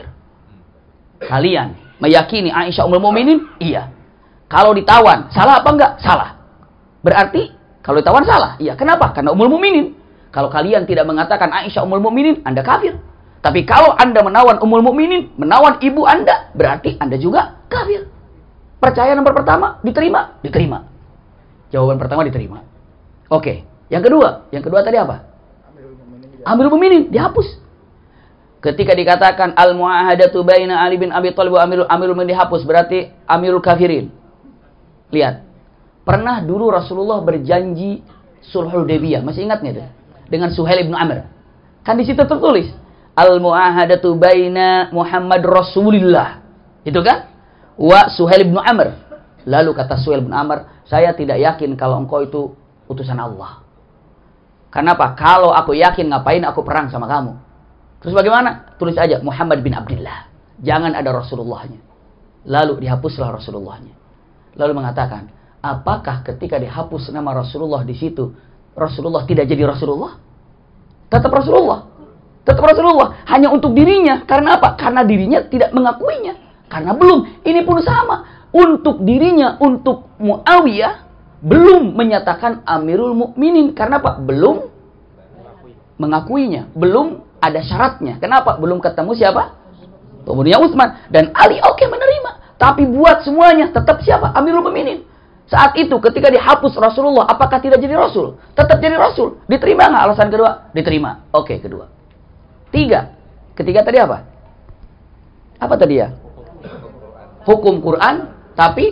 Kalian meyakini Aisyah Ummul Mukminin? Iya. Kalau ditawan, salah apa enggak? Salah. Berarti kalau ditawan salah? Iya. Kenapa? Karena Ummul Mukminin. Kalau kalian tidak mengatakan Aisyah Ummul Mukminin, Anda kafir. Tapi kalau Anda menawan Ummul Mukminin, menawan ibu Anda, berarti Anda juga kafir. Percaya nomor pertama, diterima? Diterima. Jawaban pertama diterima. Oke. Yang kedua tadi apa? Amirul Mukminin dihapus. Ketika dikatakan al-muahadatu baina Ali bin Abi Thalib wa Amirul Mukminin dihapus, berarti Amirul Kafirin. Lihat. Pernah dulu Rasulullah berjanji Sulhul Hudaybiyah, masih ingat nggak itu? Dengan Suhail bin Amr. Kan di situ tertulis al-muahadatu baina Muhammad Rasulillah. Itu kan? Wa Suhail bin Amr. Lalu kata Suhail bin Amr, saya tidak yakin kalau engkau itu utusan Allah. Kenapa? Kalau aku yakin, ngapain aku perang sama kamu? Terus bagaimana? Tulis aja Muhammad bin Abdullah. Jangan ada Rasulullahnya. Lalu dihapuslah Rasulullahnya. Lalu mengatakan, apakah ketika dihapus nama Rasulullah di situ, Rasulullah tidak jadi Rasulullah? Tetap Rasulullah. Tetap Rasulullah. Hanya untuk dirinya. Karena apa? Karena dirinya tidak mengakuinya. Karena belum. Ini pun sama. Untuk dirinya, untuk Muawiyah, belum menyatakan Amirul Mukminin. Karena apa? Belum mengakuinya. Belum ada syaratnya. Kenapa? Belum ketemu siapa? Pemuda Utsman. Dan Ali oke menerima. Tapi buat semuanya tetap siapa? Amirul Mukminin. Saat itu ketika dihapus Rasulullah, apakah tidak jadi Rasul? Tetap jadi Rasul. Diterima nggak alasan kedua? Diterima. Oke, kedua. Ketiga tadi apa? Apa tadi ya? Hukum Quran, tapi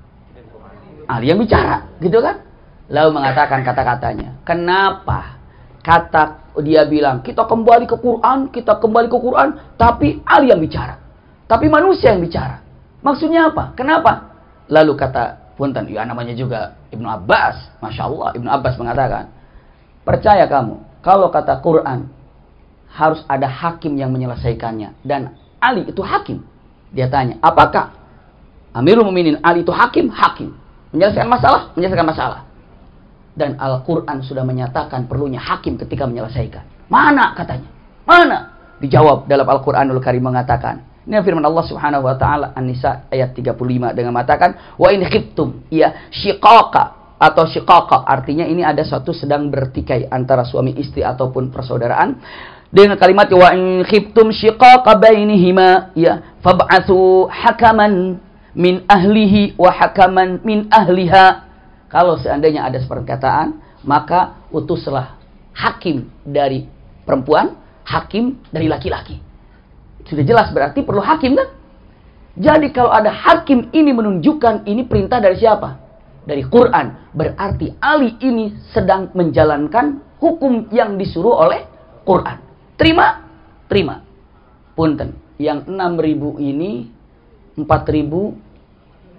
Ali yang bicara, gitu kan? Lalu mengatakan kata-katanya. Kenapa? Dia bilang, kita kembali ke Quran, tapi Ali yang bicara. Tapi manusia yang bicara. Maksudnya apa? Kenapa? Lalu kata punten, ya namanya juga Ibnu Abbas. Masya Allah, Ibnu Abbas mengatakan, percaya kamu, kalau kata Quran, harus ada hakim yang menyelesaikannya. Dan Ali itu hakim. Dia tanya, apakah Amirul Mukminin Ali itu hakim? Hakim. Menyelesaikan masalah? Dan Al-Quran sudah menyatakan perlunya hakim ketika menyelesaikan. Mana katanya? Mana? Dijawab dalam Al-Quranul Karim mengatakan, ini firman Allah Subhanahu wa taala An-Nisa ayat 35 dengan mengatakan wa in khiftum ya syiqaqa atau syiqaqa, artinya ini ada suatu sedang bertikai antara suami istri ataupun persaudaraan, dengan kalimat wa in khiftum syiqaqa bainihima ya fab'atsu hakaman min ahlihi wa hakaman min ahliha. Kalau seandainya ada perkataan, maka utuslah hakim dari perempuan, hakim dari laki-laki. Sudah jelas berarti perlu hakim kan? Jadi kalau ada hakim ini menunjukkan ini perintah dari siapa? Dari Quran. Berarti Ali ini sedang menjalankan hukum yang disuruh oleh Quran. Terima? Terima. Punten. Yang 6.000 ini 4.000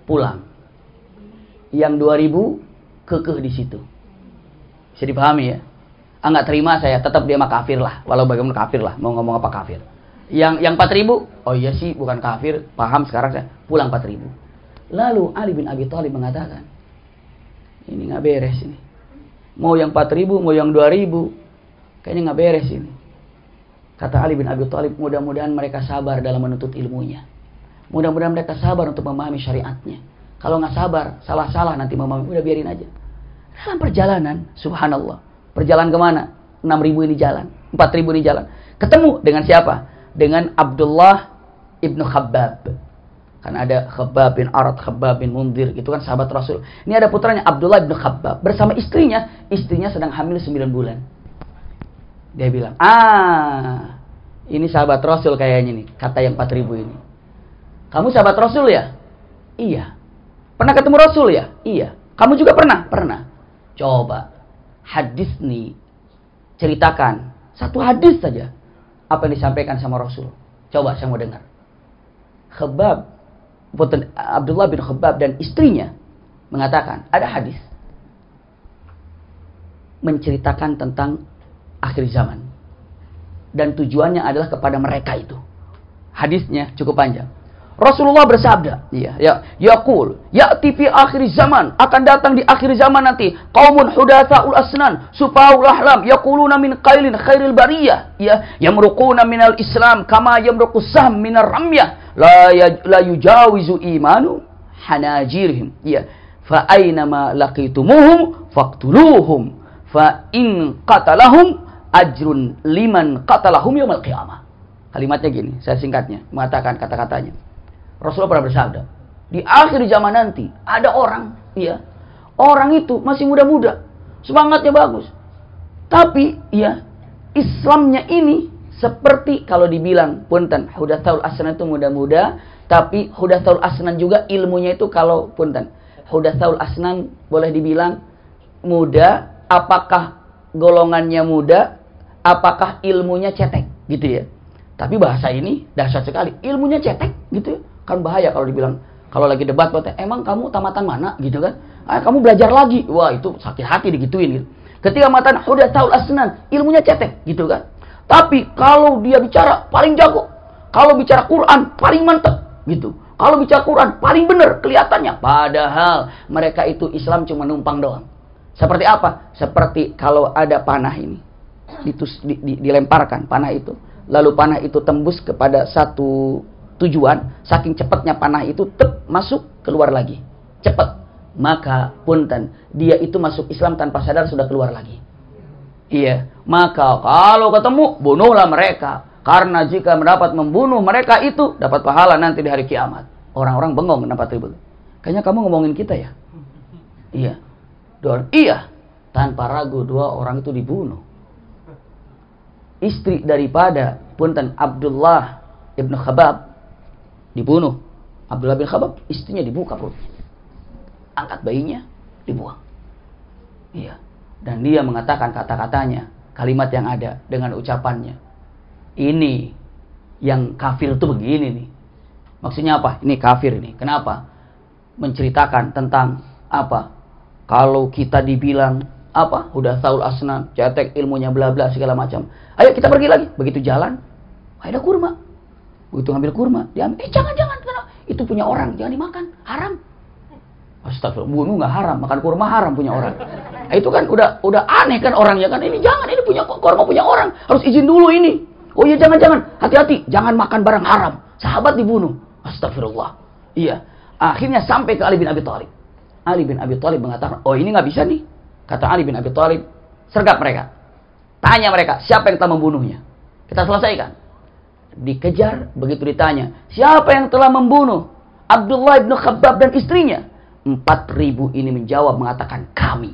pulang. Yang 2000 kekeh di situ. Bisa dipahami ya? Nggak terima saya, tetap dia mah kafir lah. Walau bagaimana kafir lah, mau ngomong apa kafir. Yang 4000, oh iya sih bukan kafir, paham sekarang saya, pulang 4000. Lalu Ali bin Abi Thalib mengatakan, ini nggak beres ini. Mau yang 4000, mau yang 2000, kayaknya nggak beres ini. Kata Ali bin Abi Thalib, mudah-mudahan mereka sabar dalam menuntut ilmunya. Mudah-mudahan mereka sabar untuk memahami syariatnya. Kalau nggak sabar, salah-salah nanti memahami, udah biarin aja. Dalam perjalanan, subhanallah. Perjalanan kemana? 6000 ini jalan, 4000 ini jalan. Ketemu dengan siapa? Dengan Abdullah ibnu Khabbab. Kan ada Khabbab bin Arad, Khabbab bin Mundir, itu kan sahabat Rasul. Ini ada putranya Abdullah ibnu Khabbab bersama istrinya. Istrinya sedang hamil 9 bulan. Dia bilang, ini sahabat Rasul kayaknya nih, kata yang 4000 ini. Kamu sahabat Rasul ya? Iya. Pernah ketemu Rasul ya? Iya. Kamu juga pernah? Pernah. Coba hadis nih, ceritakan satu hadis saja apa yang disampaikan sama Rasul. Coba saya mau dengar. Abdullah bin Khabbab dan istrinya mengatakan ada hadis menceritakan tentang akhir zaman dan tujuannya adalah kepada mereka itu. Hadisnya cukup panjang. Rasulullah bersabda, yaqul, ya'ti fi akhir zaman, akan datang di akhir zaman nanti qaumun hudatsaul asnan, sufaul ahlam, yaquluna min qailin khairil bariyah, yamruquna minal islam kama yamruqus sahm minar ramyah, la yujawizu imanu hanajirihim, fa aynama laqitumuhum faqtuluhum, fa in qatalahum ajrun liman qatalahum yaumil qiyamah. Kalimatnya gini, saya singkatnya, mengatakan kata-katanya. Rasulullah pernah bersabda, di akhir zaman nanti ada orang, orang itu masih muda-muda, semangatnya bagus, tapi Islamnya ini seperti kalau dibilang punten, hudatsaul asnan itu muda-muda, tapi hudatsaul asnan juga ilmunya itu kalau punten, hudatsaul asnan boleh dibilang muda, apakah golongannya muda, apakah ilmunya cetek, gitu ya. Tapi bahasa ini dahsyat sekali, ilmunya cetek, gitu ya. Kan bahaya kalau dibilang, kalau lagi debat, emang kamu tamatan mana gitu kan? Kamu belajar lagi. Wah, itu sakit hati digituin gitu. Ketika matan hudatsaul asnan, ilmunya cetek gitu kan. Tapi kalau dia bicara paling jago. Kalau bicara Quran paling mantap gitu. Kalau bicara Quran paling benar kelihatannya. Padahal mereka itu Islam cuma numpang doang. Seperti apa? Seperti kalau ada panah ini dilemparkan panah itu, lalu panah itu tembus kepada satu tujuan, saking cepatnya panah itu masuk keluar lagi cepat, maka punten dia itu masuk Islam tanpa sadar sudah keluar lagi. Maka kalau ketemu bunuhlah mereka, karena jika mendapat membunuh mereka itu dapat pahala nanti di hari kiamat. Orang-orang bengong kenapa ribut. Kayaknya kamu ngomongin kita ya? Tanpa ragu 2 orang itu dibunuh. Istri daripada punten Abdullah ibnu Khabbab dibunuh. Abdullah bin Khabbab, istrinya dibuka perutnya, angkat bayinya, dibuang. Dan dia mengatakan kata-katanya, kalimat yang ada dengan ucapannya. Ini yang kafir itu begini nih. Maksudnya apa? Ini kafir ini. Kenapa? Menceritakan tentang apa? Kalau kita dibilang apa? Hudatsaul asnan, cetek ilmunya bla bla segala macam. Ayo kita pergi lagi. Begitu jalan, ada kurma. Begitu ngambil kurma, diambil. Jangan. Itu punya orang, jangan dimakan, haram. Astagfirullah, bunuh nggak haram, makan kurma haram punya orang. Itu kan udah aneh kan orangnya kan. Ini jangan, ini punya kurma punya orang, harus izin dulu ini. Oh iya jangan, hati-hati, jangan makan barang haram. Sahabat dibunuh. Astagfirullah. Akhirnya sampai ke Ali bin Abi Thalib. Ali bin Abi Thalib mengatakan, oh ini nggak bisa nih. Kata Ali bin Abi Thalib, sergap mereka. Tanya mereka, siapa yang telah membunuhnya? Kita selesaikan. Dikejar, begitu ditanya, siapa yang telah membunuh Abdullah ibnu Khabbab dan istrinya? 4000 ini menjawab mengatakan kami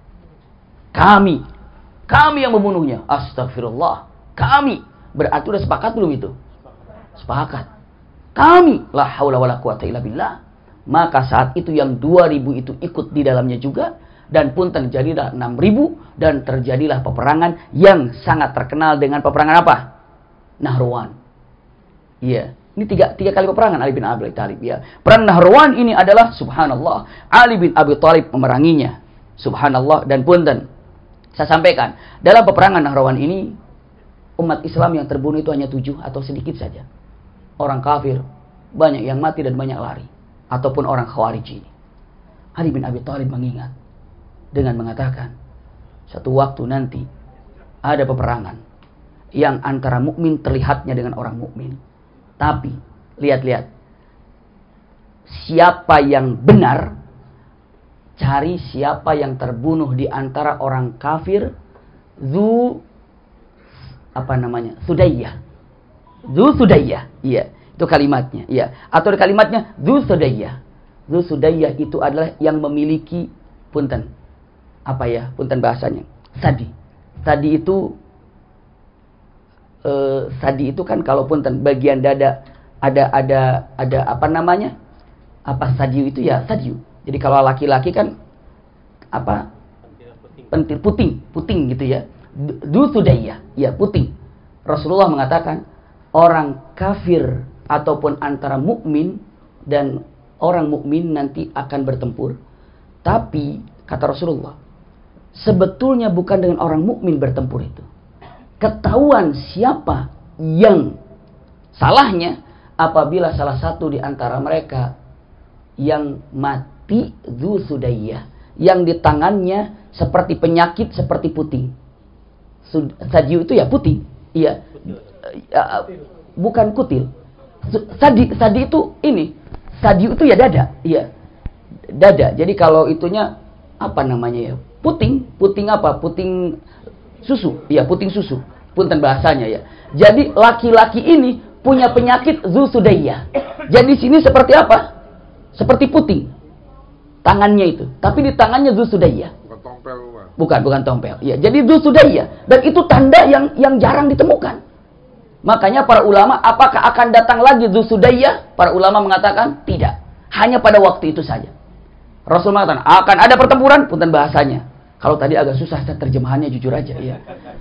yang membunuhnya. Astagfirullah, kami. Berarti udah sepakat belum itu? Sepakat. Kami, la haula wala quwata illa billah. Maka saat itu yang 2000 itu ikut di dalamnya juga, dan pun terjadilah 6000 dan terjadilah peperangan yang sangat terkenal dengan peperangan apa? Nahrawan. Ini tiga kali peperangan Ali bin Abi Thalib ya. Perang Nahrawan ini adalah subhanallah Ali bin Abi Thalib memeranginya. Subhanallah. Dan punten, saya sampaikan, dalam peperangan Nahrawan ini umat Islam yang terbunuh itu hanya 7 atau sedikit saja. Orang kafir banyak yang mati dan banyak lari, ataupun orang Khawarij ini. Ali bin Abi Thalib mengingat dengan mengatakan, satu waktu nanti ada peperangan yang antara mukmin terlihatnya dengan orang mukmin. Tapi lihat-lihat, siapa yang benar, cari siapa yang terbunuh di antara orang kafir, Sudayyah. Sudayyah. Iya, itu kalimatnya. Iya, atau kalimatnya Sudayyah. Sudayyah itu adalah yang memiliki punten. Punten bahasanya. Sadi itu kan kalau punten bagian dada ada sadiu itu ya sadiu. Jadi kalau laki-laki kan pentil puting gitu ya. Sudayyah, ya puting. Rasulullah mengatakan orang kafir ataupun antara mukmin dan orang mukmin nanti akan bertempur. Tapi kata Rasulullah, sebetulnya bukan dengan orang mukmin bertempur itu. Ketahuan siapa yang salahnya apabila salah satu di antara mereka yang mati Sudayyah, yang di tangannya seperti penyakit seperti puting. Sadiu itu ya puting, iya, bukan kutil. Sadi itu ini, sadiu itu ya dada, iya, dada. Jadi kalau itunya puting susu, ya puting susu, punten bahasanya ya. Jadi laki-laki ini punya penyakit Sudayyah. Jadi sini seperti apa? Seperti puting tangannya itu, tapi di tangannya Sudayyah. Bukan tompel. Ya, jadi Sudayyah, dan itu tanda yang jarang ditemukan. Makanya para ulama, apakah akan datang lagi Sudayyah? Para ulama mengatakan tidak, hanya pada waktu itu saja. Rasul mengatakan akan ada pertempuran, punten bahasanya. Kalau tadi agak susah saya terjemahannya, jujur aja ya.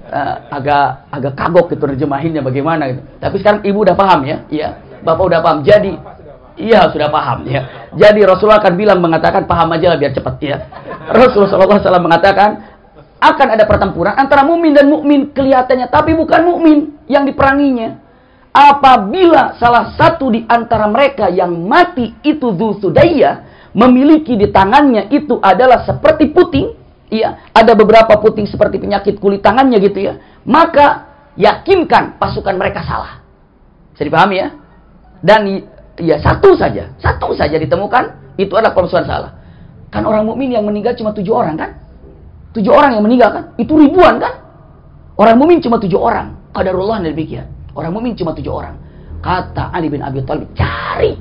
Agak kagok gitu terjemahinnya bagaimana gitu. Tapi sekarang ibu udah paham ya. Iya, Bapak udah paham. Jadi iya sudah paham ya. Jadi Rasulullah akan bilang mengatakan paham aja lah biar cepat ya. Rasulullah SAW mengatakan akan ada pertempuran antara mukmin dan mukmin kelihatannya, tapi bukan mukmin yang diperanginya. Apabila salah satu di antara mereka yang mati itu Sudayyah memiliki di tangannya itu adalah seperti puting, iya, ada beberapa puting seperti penyakit kulit tangannya gitu ya, maka yakinkan pasukan mereka salah. Bisa dipahami ya? Dan ya satu saja ditemukan itu adalah permusuhan salah. Kan orang mukmin yang meninggal cuma 7 orang kan? 7 orang yang meninggal kan? Itu ribuan kan? Orang mukmin cuma 7 orang. Qadarullah demikian. Orang mukmin cuma 7 orang. Kata Ali bin Abi Thalib, cari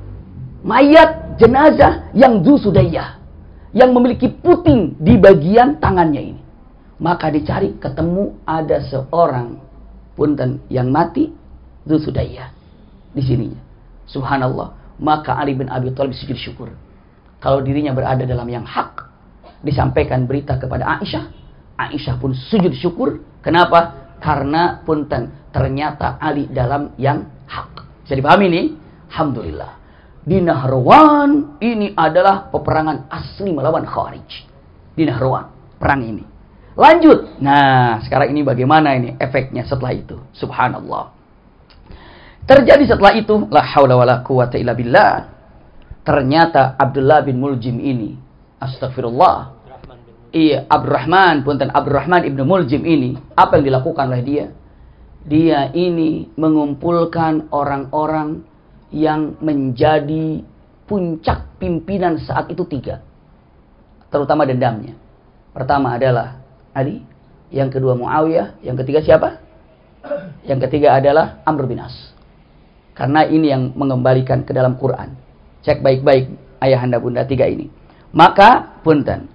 mayat jenazah yang Sudayyah, yang memiliki puting di bagian tangannya ini. Maka dicari, ketemu ada seorang punten yang mati Sudayyah di sininya. Subhanallah. Maka Ali bin Abi Thalib sujud syukur kalau dirinya berada dalam yang hak. Disampaikan berita kepada Aisyah, Aisyah pun sujud syukur. Kenapa? Karena punten ternyata Ali dalam yang hak. Bisa dipahami ini? Alhamdulillah. Di Nahrawan ini adalah peperangan asli melawan Khawarij. Di Nahrawan, perang ini. Lanjut. Nah, sekarang ini bagaimana ini efeknya setelah itu? Subhanallah. Terjadi setelah itu, la haula wala quwata illa billah. Ternyata Abdullah bin Muljim ini, astagfirullah. Iya, Abdurrahman ibnu Muljim ini, apa yang dilakukan oleh dia? Dia ini mengumpulkan orang-orang yang menjadi puncak pimpinan saat itu 3. Terutama dendamnya. Pertama adalah Ali, yang kedua Muawiyah, yang ketiga siapa? Yang ketiga adalah Amr bin As. Karena ini yang mengembalikan ke dalam Quran. Cek baik-baik ayahanda bunda 3 ini. Maka punten,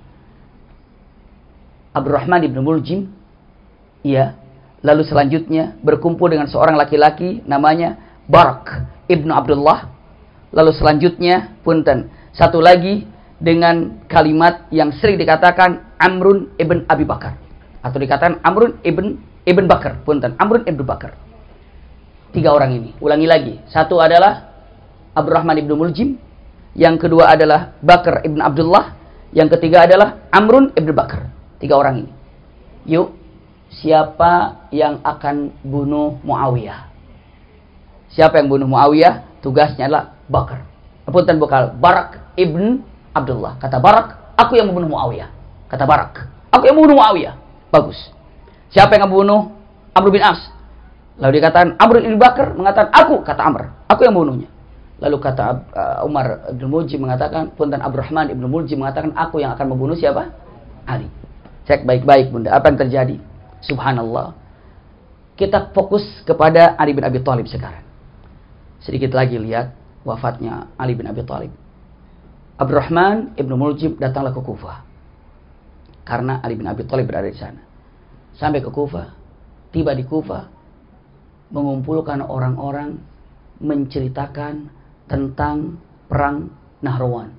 Abdurrahman ibnu Muljim, iya, lalu selanjutnya berkumpul dengan seorang laki-laki namanya Barak ibnu Abdullah. Lalu selanjutnya punten, satu lagi dengan kalimat yang sering dikatakan Amrun ibn Abi Bakar, atau dikatakan Amrun ibn Bakar, punten, Amrun ibn Bakar. Tiga orang ini. Ulangi lagi. Satu adalah Abdurrahman ibnu Muljim. Yang kedua adalah Bakar ibn Abdullah. Yang ketiga adalah Amrun ibn Bakar. Tiga orang ini. Yuk, siapa yang akan bunuh Muawiyah? Siapa yang bunuh Muawiyah? Tugasnya adalah Bakar. Apunten bokal. Barak ibn Abdullah. Kata Barak, aku yang membunuh Muawiyah. Kata Barak, aku yang membunuh Muawiyah. Bagus. Siapa yang membunuh Amr bin As? Lalu dikatakan Amr ibn Bakar mengatakan aku. Kata Amr, aku yang membunuhnya. Lalu kata Umar ibn Muljim mengatakan, punten Abdurrahman ibn Muljim mengatakan, aku yang akan membunuh siapa? Ali. Cek baik-baik bunda, apa yang terjadi? Subhanallah. Kita fokus kepada Ali bin Abi Thalib sekarang. Sedikit lagi lihat wafatnya Ali bin Abi Thalib. Abdurrahman ibn Muljim datanglah ke Kufah. Karena Ali bin Abi Thalib berada di sana. Sampai ke Kufah. Tiba di Kufah. Mengumpulkan orang-orang. Menceritakan tentang perang Nahrawan.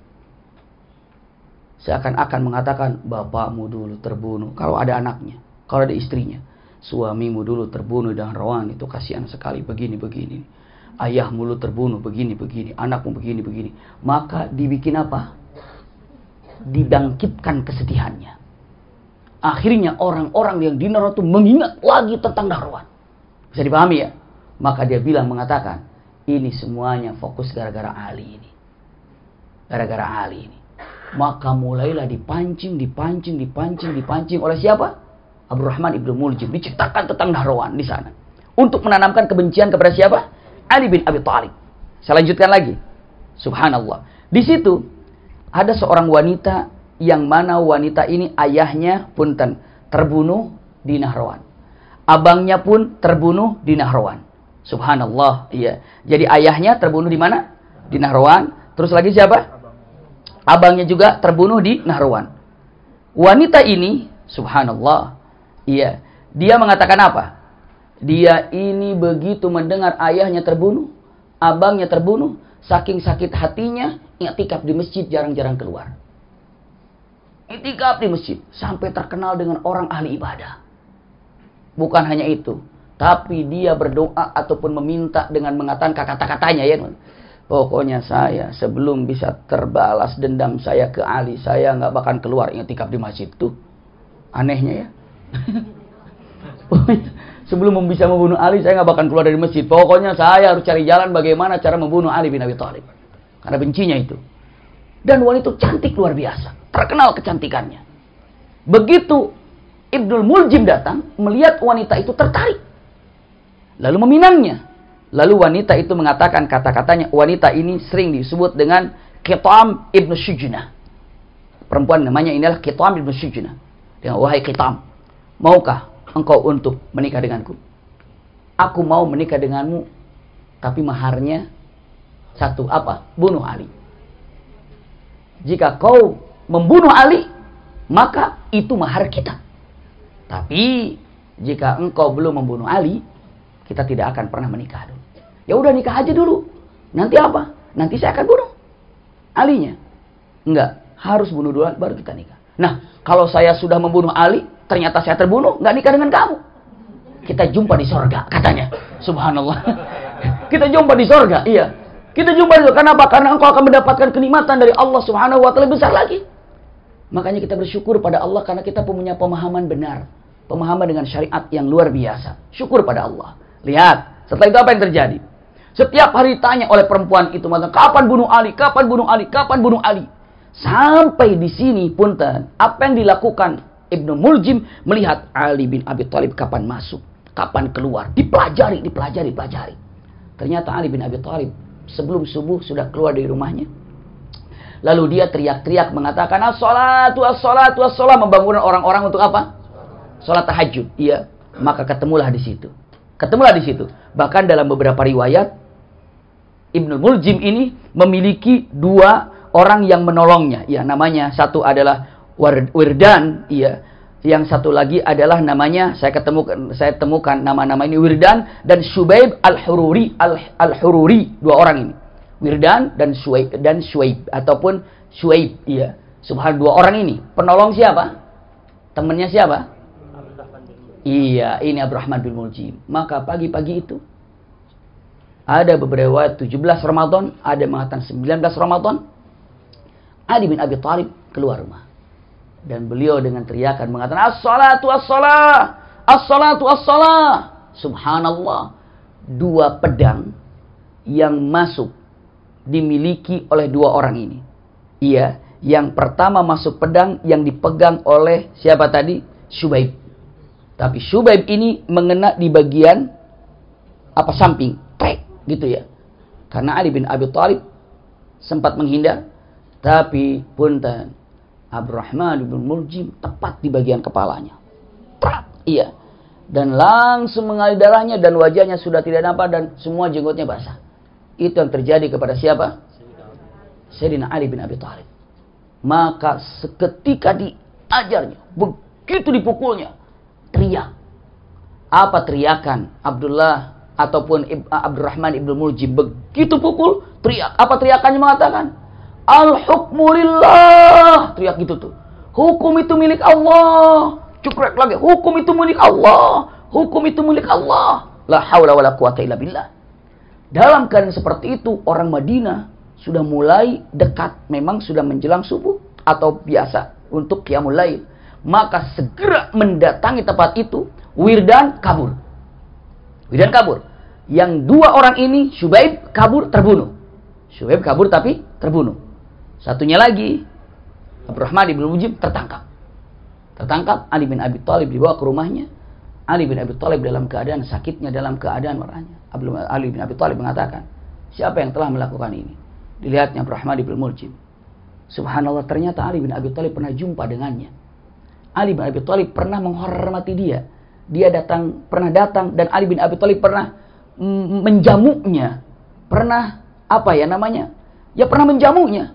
Seakan-akan mengatakan, bapakmu dulu terbunuh. Kalau ada anaknya, kalau ada istrinya. Suamimu dulu terbunuh di Nahrawan, itu kasihan sekali, begini-begini. Ayahmu dulu terbunuh, begini-begini. Anakmu begini-begini. Maka dibikin apa? Dibangkitkan kesedihannya. Akhirnya orang-orang yang di Nahrawan itu mengingat lagi tentang Nahrawan. Bisa dipahami ya? Maka dia mengatakan, ini semuanya fokus gara-gara Ali ini. Gara-gara Ali ini. Maka mulailah dipancing oleh siapa? Abdurrahman ibnu Muljim. Diceritakan tentang Nahrawan di sana. Untuk menanamkan kebencian kepada siapa? Ali bin Abi Thalib. Saya lanjutkan lagi. Subhanallah. Di situ ada seorang wanita yang mana wanita ini ayahnya punten terbunuh di Nahrawan. Abangnya pun terbunuh di Nahrawan. Subhanallah, iya. Jadi ayahnya terbunuh di mana? Di Nahrawan. Terus lagi siapa? Abangnya juga terbunuh di Nahrawan. Wanita ini, subhanallah, iya. Dia mengatakan apa? Dia ini begitu mendengar ayahnya terbunuh, abangnya terbunuh, saking sakit hatinya, i'tikaf di masjid jarang-jarang keluar. I'tikaf di masjid sampai terkenal dengan orang ahli ibadah. Bukan hanya itu. Tapi dia berdoa ataupun meminta dengan mengatakan kata-katanya ya. Pokoknya saya sebelum bisa terbalas dendam saya ke Ali, saya nggak bakal keluar i'tikaf di masjid tuh. Anehnya ya. Sebelum bisa membunuh Ali, saya nggak bakal keluar dari masjid. Pokoknya saya harus cari jalan bagaimana cara membunuh Ali bin Abi Thalib. Karena bencinya itu. Dan wanita cantik luar biasa. Terkenal kecantikannya. Begitu Ibnul Muljim datang, melihat wanita itu tertarik. Lalu meminangnya. Lalu wanita itu mengatakan kata-katanya. Wanita ini sering disebut dengan Qitam ibnu Syujnah. Perempuan namanya inilah Qitam ibnu Syujnah. Dengan wahai Qitam, maukah engkau untuk menikah denganku? Aku mau menikah denganmu, tapi maharnya satu apa? Bunuh Ali. Jika kau membunuh Ali, maka itu mahar kita. Tapi jika engkau belum membunuh Ali, kita tidak akan pernah menikah dulu. Ya udah nikah aja dulu. Nanti apa? Nanti saya akan bunuh Alinya. Enggak, harus bunuh dulu baru kita nikah. Nah, kalau saya sudah membunuh Ali, ternyata saya terbunuh, enggak nikah dengan kamu. Kita jumpa di sorga, katanya. Subhanallah. Kita jumpa di sorga, iya. Kita jumpa di sorga. Kenapa? Karena engkau akan mendapatkan kenikmatan dari Allah Subhanahu wa taala besar lagi. Makanya kita bersyukur pada Allah karena kita punya pemahaman benar. Pemahaman dengan syariat yang luar biasa. Syukur pada Allah. Lihat, setelah itu apa yang terjadi? Setiap hari tanya oleh perempuan itu, kapan bunuh Ali? Kapan bunuh Ali? Kapan bunuh Ali? Sampai di sini punten, apa yang dilakukan Ibnu Muljim melihat Ali bin Abi Thalib kapan masuk, kapan keluar, dipelajari. Ternyata Ali bin Abi Thalib sebelum subuh sudah keluar dari rumahnya. Lalu dia teriak-teriak mengatakan as-salatu, as-salatu, as-salat, membangunkan orang-orang untuk apa? Salat tahajud. Iya, maka ketemulah di situ. Bahkan dalam beberapa riwayat Ibnu Muljim ini memiliki dua orang yang menolongnya. Ya, namanya satu adalah Wirdan, iya. Yang satu lagi adalah namanya saya temukan nama-nama ini Wirdan dan Syubaib al-Hururi, dua orang ini. Wirdan dan Syuaib ataupun Syuaib, iya. Subhanallah, dua orang ini. Penolong siapa? Temannya siapa? Iya, ini Abdurrahman bin Muljim. Maka pagi-pagi itu Ada beberapa riwayat 17 Ramadan, ada yang mengatakan 19 Ramadan. Ali bin Abi Thalib keluar rumah. Dan beliau dengan teriakan mengatakan, as-salatu as-salah, as-salatu as-salah. Subhanallah. 2 pedang yang masuk dimiliki oleh 2 orang ini. Iya, yang pertama masuk pedang yang dipegang oleh siapa tadi? Syubaib. Tapi Syubaib ini mengena di bagian samping, trek gitu ya. Karena Ali bin Abi Thalib sempat menghindar, tapi punten Abdurrahman bin Muljim tepat di bagian kepalanya. Prak, iya. Dan langsung mengalir darahnya dan wajahnya sudah tidak nampak dan semua jenggotnya basah. Itu yang terjadi kepada siapa? Sayyidina Ali bin Abi Thalib. Maka seketika diajarnya, begitu dipukulnya, teriak. Apa teriakan Abdullah ataupun Abdurrahman ibn Muljim? Begitu pukul, teriak. Apa teriakannya mengatakan? Al-hukmu lillah. Teriak gitu tuh. Hukum itu milik Allah. Cukrek lagi. Hukum itu milik Allah. Hukum itu milik Allah. La haula wala quwata illa billah. Dalam keadaan seperti itu, orang Madinah sudah mulai dekat. Memang sudah menjelang subuh atau biasa untuk qiyamul lail. Maka segera mendatangi tempat itu. Wirdan kabur. Wirdan kabur. Yang 2 orang ini, Syubaib kabur terbunuh. Syubaib kabur tapi terbunuh. Satunya lagi, Abdurrahman ibn Muljim tertangkap. Tertangkap, Ali bin Abi Thalib dibawa ke rumahnya. Ali bin Abi Thalib dalam keadaan sakitnya, dalam keadaan marahnya. Ali bin Abi Thalib mengatakan, siapa yang telah melakukan ini? Dilihatnya Abdurrahman ibn Muljim. Subhanallah, ternyata Ali bin Abi Thalib pernah jumpa dengannya. Ali bin Abi Thalib pernah menghormati dia. Dia pernah datang dan Ali bin Abi Thalib pernah menjamuknya. Pernah pernah menjamuknya.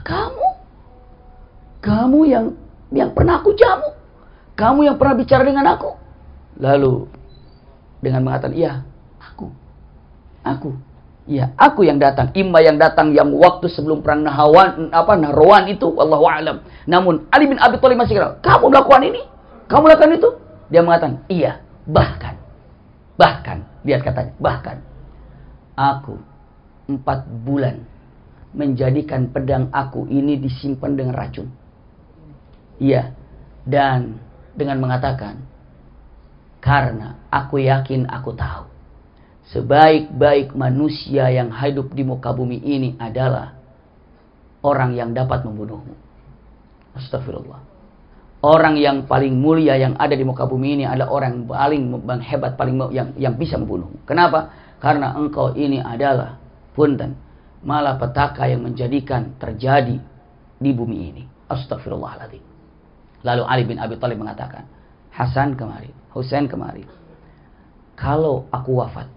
Kamu yang pernah aku jamu. Kamu yang pernah bicara dengan aku. Lalu dengan mengatakan, iya, aku. Iya, aku yang datang. Imma yang datang yang waktu sebelum perang Nahrawan itu, wallahu a'lam. Namun Ali bin Abi Thalib masih kira, kamu melakukan ini? Kamu melakukan itu? Dia mengatakan, iya, bahkan, lihat katanya, bahkan aku 4 bulan menjadikan pedang aku ini disimpan dengan racun. Iya, dan dengan mengatakan, karena aku yakin, aku tahu, sebaik-baik manusia yang hidup di muka bumi ini adalah orang yang dapat membunuhmu. Astagfirullah. Orang yang paling mulia yang ada di muka bumi ini adalah orang paling hebat, yang bisa membunuhmu. Kenapa? Karena engkau ini adalah malapetaka yang menjadikan terjadi di bumi ini. Astagfirullahaladzim. Lalu Ali bin Abi Thalib mengatakan, Hasan kemari, Husain kemari. Kalau aku wafat,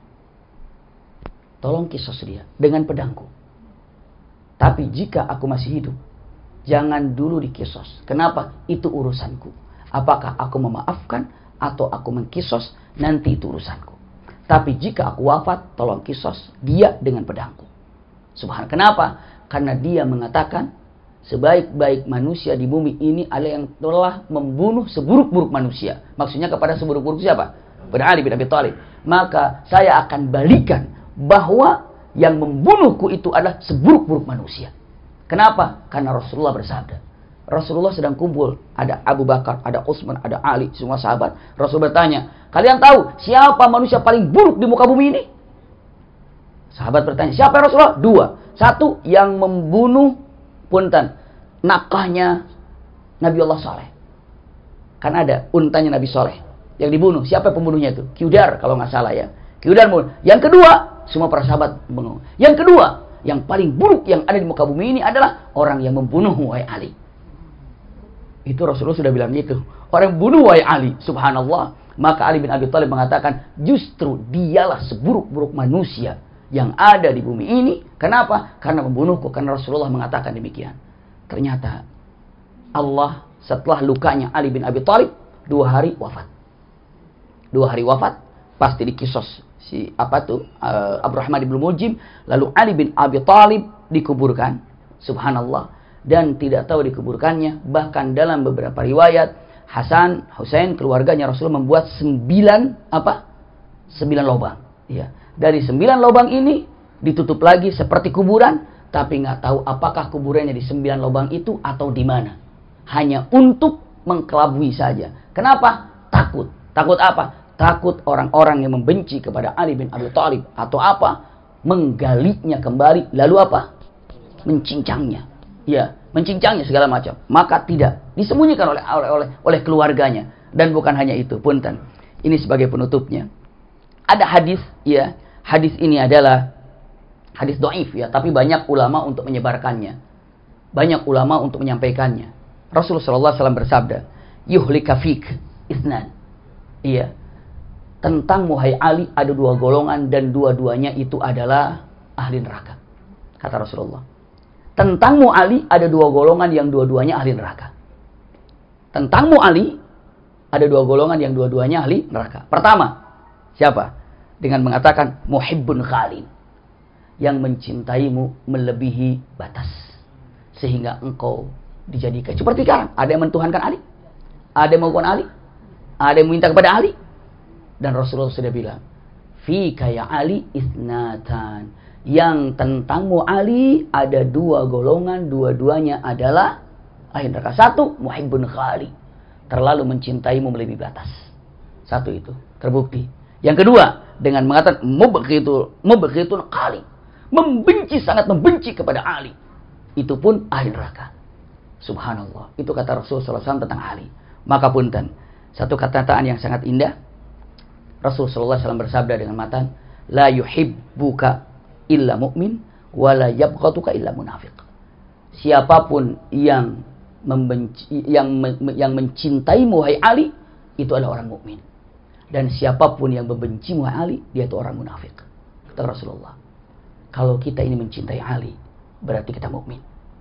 tolong kisos dia dengan pedangku. Tapi jika aku masih hidup, jangan dulu dikisos. Kenapa? Itu urusanku. Apakah aku memaafkan atau aku mengkisos, nanti itu urusanku. Tapi jika aku wafat, tolong kisos dia dengan pedangku. Subhanallah. Kenapa? Karena dia mengatakan, sebaik-baik manusia di bumi ini adalah yang telah membunuh seburuk-buruk manusia. Maksudnya kepada seburuk-buruk siapa? Kepada Ali bin Abi Thalib. Maka saya akan balikan bahwa yang membunuhku itu adalah seburuk-buruk manusia. Kenapa? Karena Rasulullah bersabda. Rasulullah sedang kumpul. Ada Abu Bakar, ada Utsman, ada Ali, semua sahabat. Rasul bertanya, kalian tahu siapa manusia paling buruk di muka bumi ini? Sahabat bertanya, siapa ya Rasulullah? 2. 1 yang membunuh nakahnya Nabi Allah Saleh. Kan ada untanya Nabi Saleh yang dibunuh. Siapa pembunuhnya itu? Qudar kalau nggak salah ya. Qudar bunuh. Yang kedua, semua para sahabat bunuh. Yang kedua, yang paling buruk yang ada di muka bumi ini adalah orang yang membunuh wahai Ali. Itu Rasulullah sudah bilang gitu. Orang yang bunuh wahai Ali. Subhanallah. Maka Ali bin Abi Thalib mengatakan, justru dialah seburuk-buruk manusia yang ada di bumi ini. Kenapa? Karena membunuhku. Karena Rasulullah mengatakan demikian. Ternyata Allah setelah lukanya Ali bin Abi Thalib 2 hari wafat. 2 hari wafat. Pasti dikisos Abdurrahman ibn Muljim. Lalu Ali bin Abi Thalib dikuburkan. Subhanallah. Dan tidak tahu dikuburkannya. Bahkan dalam beberapa riwayat, Hasan, Husain, keluarganya Rasulullah membuat 9 lubang. Ya, dari 9 lubang ini ditutup lagi seperti kuburan, tapi nggak tahu apakah kuburannya di 9 lubang itu atau di mana. Hanya untuk mengkelabui saja. Kenapa? Takut. Takut apa? Takut orang-orang yang membenci kepada Ali bin Abi Thalib atau apa? Menggalinya kembali, lalu apa? Mencincangnya. Ya, mencincangnya segala macam. Maka tidak disembunyikan oleh keluarganya. Dan bukan hanya itu, punten. Ini sebagai penutupnya. Ada hadis, ya. Hadis ini adalah hadis dhaif, ya, tapi banyak ulama untuk menyebarkannya. Banyak ulama untuk menyampaikannya. Rasulullah SAW bersabda, "Yuhlika fik isnan." Iya. Tentang Muhai Ali ada 2 golongan dan dua-duanya itu adalah ahli neraka. Kata Rasulullah. Tentangmu Ali ada 2 golongan yang dua-duanya ahli neraka. Tentangmu Ali ada 2 golongan yang dua-duanya ahli neraka. Pertama, siapa? Dengan mengatakan muhibbun khalin, yang mencintaimu melebihi batas sehingga engkau dijadikan seperti sekarang. Ada yang mentuhankan Ali, ada yang mengukuhkan Ali, ada yang meminta kepada Ali. Dan Rasulullah sudah bilang, fika ya Ali isnatan, yang tentangmu Ali ada 2 golongan, dua-duanya adalah ahli neraka. 1, muhibbun khali, terlalu mencintaimu melebihi batas. 1 itu terbukti. Yang kedua, dengan mengatakan mubghidun khali, membenci, sangat membenci kepada Ali, itu pun ahli neraka. Subhanallah. Itu kata Rasulullah SAW tentang Ali. Maka punten, satu kataan yang sangat indah. Rasulullah SAW bersabda dengan matan, la yuhibbuka illa mu'min, wa la yabghatuka illa munafiq. Siapapun yang membenci, yang mencintaimu hai Ali, itu adalah orang mukmin. Dan siapapun yang membencimu hai Ali, dia itu orang munafik. Kata Rasulullah. Kalau kita ini mencintai Ali, berarti kita mukmin.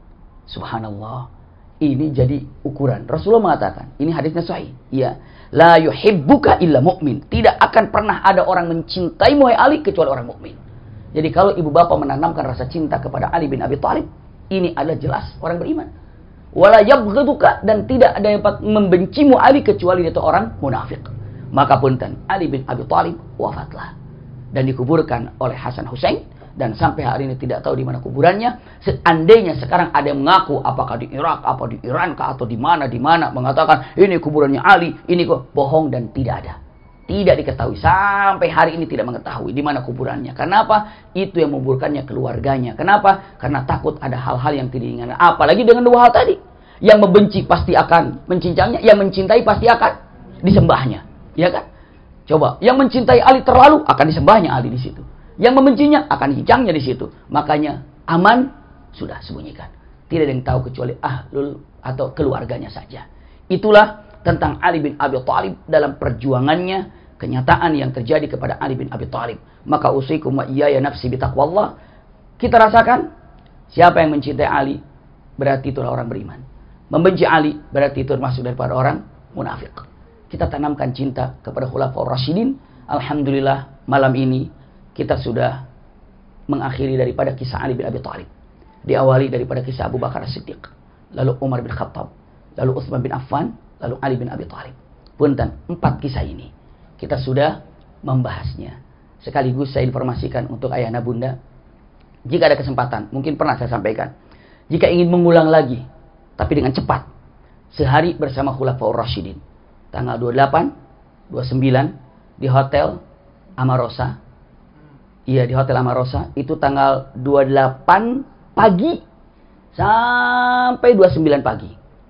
Subhanallah. Ini jadi ukuran. Rasulullah mengatakan, ini hadisnya sahih. Ya, la yuhibbuka illa mu'min. Tidak akan pernah ada orang mencintaimu hai Ali kecuali orang mukmin. Jadi kalau ibu bapak menanamkan rasa cinta kepada Ali bin Abi Thalib, ini adalah jelas orang beriman. Wala yabghaduka, dan tidak ada yang membencimu Ali kecuali itu orang munafik. Maka punten, Ali bin Abi Thalib wafatlah dan dikuburkan oleh Hasan Hussein. Dan sampai hari ini tidak tahu di mana kuburannya. Seandainya sekarang ada yang mengaku apakah di Irak, apa di Iran kah, atau di mana mengatakan ini kuburannya Ali, ini kok bohong dan tidak ada. Tidak diketahui sampai hari ini, tidak mengetahui di mana kuburannya. Kenapa? Itu yang menguburkannya keluarganya. Kenapa? Karena takut ada hal-hal yang tidak diinginkan. Apalagi dengan 2 hal tadi. Yang membenci pasti akan mencincangnya, yang mencintai pasti akan disembahnya. Ya kan? Coba, yang mencintai Ali terlalu akan disembahnya Ali di situ. Yang membencinya akan dicincangnya di situ. Makanya aman, sudah sembunyikan. Tidak ada yang tahu kecuali ahlul atau keluarganya saja. Itulah tentang Ali bin Abi Thalib dalam perjuangannya, kenyataan yang terjadi kepada Ali bin Abi Thalib. Maka usikum wa iyaya nafsi bitaqwallah. Kita rasakan, siapa yang mencintai Ali, berarti itulah orang beriman. Membenci Ali, berarti itu termasuk daripada orang munafik. Kita tanamkan cinta kepada Khulafaur Rasyidin. Alhamdulillah, malam ini kita sudah mengakhiri daripada kisah Ali bin Abi Thalib. Diawali daripada kisah Abu Bakar As-Siddiq, lalu Umar bin Khattab, lalu Utsman bin Affan, lalu Ali bin Abi Thalib. Punten, 4 kisah ini kita sudah membahasnya. Sekaligus saya informasikan untuk ayah dan bunda, jika ada kesempatan, mungkin pernah saya sampaikan, jika ingin mengulang lagi, tapi dengan cepat, sehari bersama Khulafaur Rasyidin, tanggal 28, 29 di Hotel Amarosa. Iya, di Hotel Amarosa itu tanggal 28 pagi sampai 29 pagi.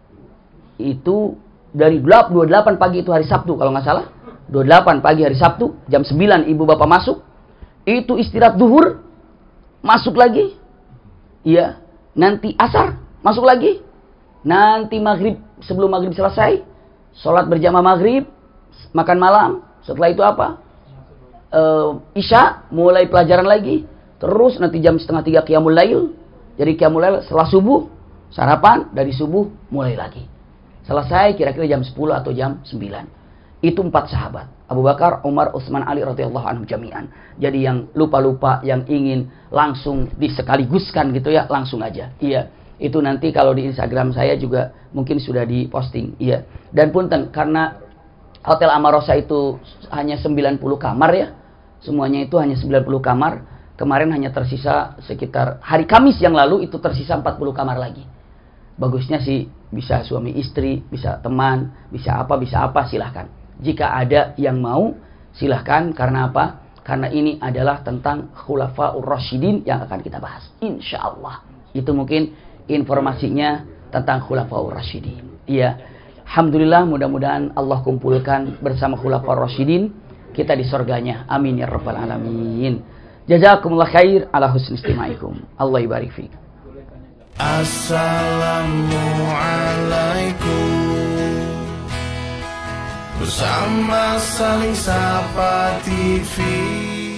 Itu dari 28 pagi itu hari Sabtu kalau nggak salah. 28 pagi hari Sabtu, jam 9 ibu bapak masuk. Itu istirahat duhur, masuk lagi. Iya, nanti asar, masuk lagi. Nanti maghrib, sebelum maghrib selesai, sholat berjamaah maghrib, makan malam. Setelah itu apa? Isya, mulai pelajaran lagi. Terus nanti jam 2:30 qiyamul lail. Jadi qiyamul lail setelah subuh, sarapan, dari subuh mulai lagi. Selesai kira-kira jam 10 atau jam 9. Itu 4 sahabat. Abu Bakar, Umar, Utsman, Ali radhiyallahu anhum jami'an. Jadi yang lupa-lupa, yang ingin langsung disekaliguskan gitu ya, langsung aja. Iya. Itu nanti kalau di Instagram saya juga mungkin sudah diposting. Iya. Dan punten, karena Hotel Amarosa itu hanya 90 kamar ya. Semuanya itu hanya 90 kamar. Kemarin hanya tersisa sekitar hari Kamis yang lalu itu tersisa 40 kamar lagi. Bagusnya sih bisa suami istri, bisa teman, bisa apa silahkan. Jika ada yang mau silahkan. Karena apa? Karena ini adalah tentang Khulafaur Rasyidin yang akan kita bahas. Insya Allah. Itu mungkin informasinya tentang Khulafaur Rasyidin. Iya. Alhamdulillah, mudah-mudahan Allah kumpulkan bersama Khulafaur Rasyidin kita di surganya. Amin ya rabbal alamin. Jazakumullah khair ala husni istimaikum. Allah ibarik fiik. Assalamualaikum. Bersama Saling Sapa TV.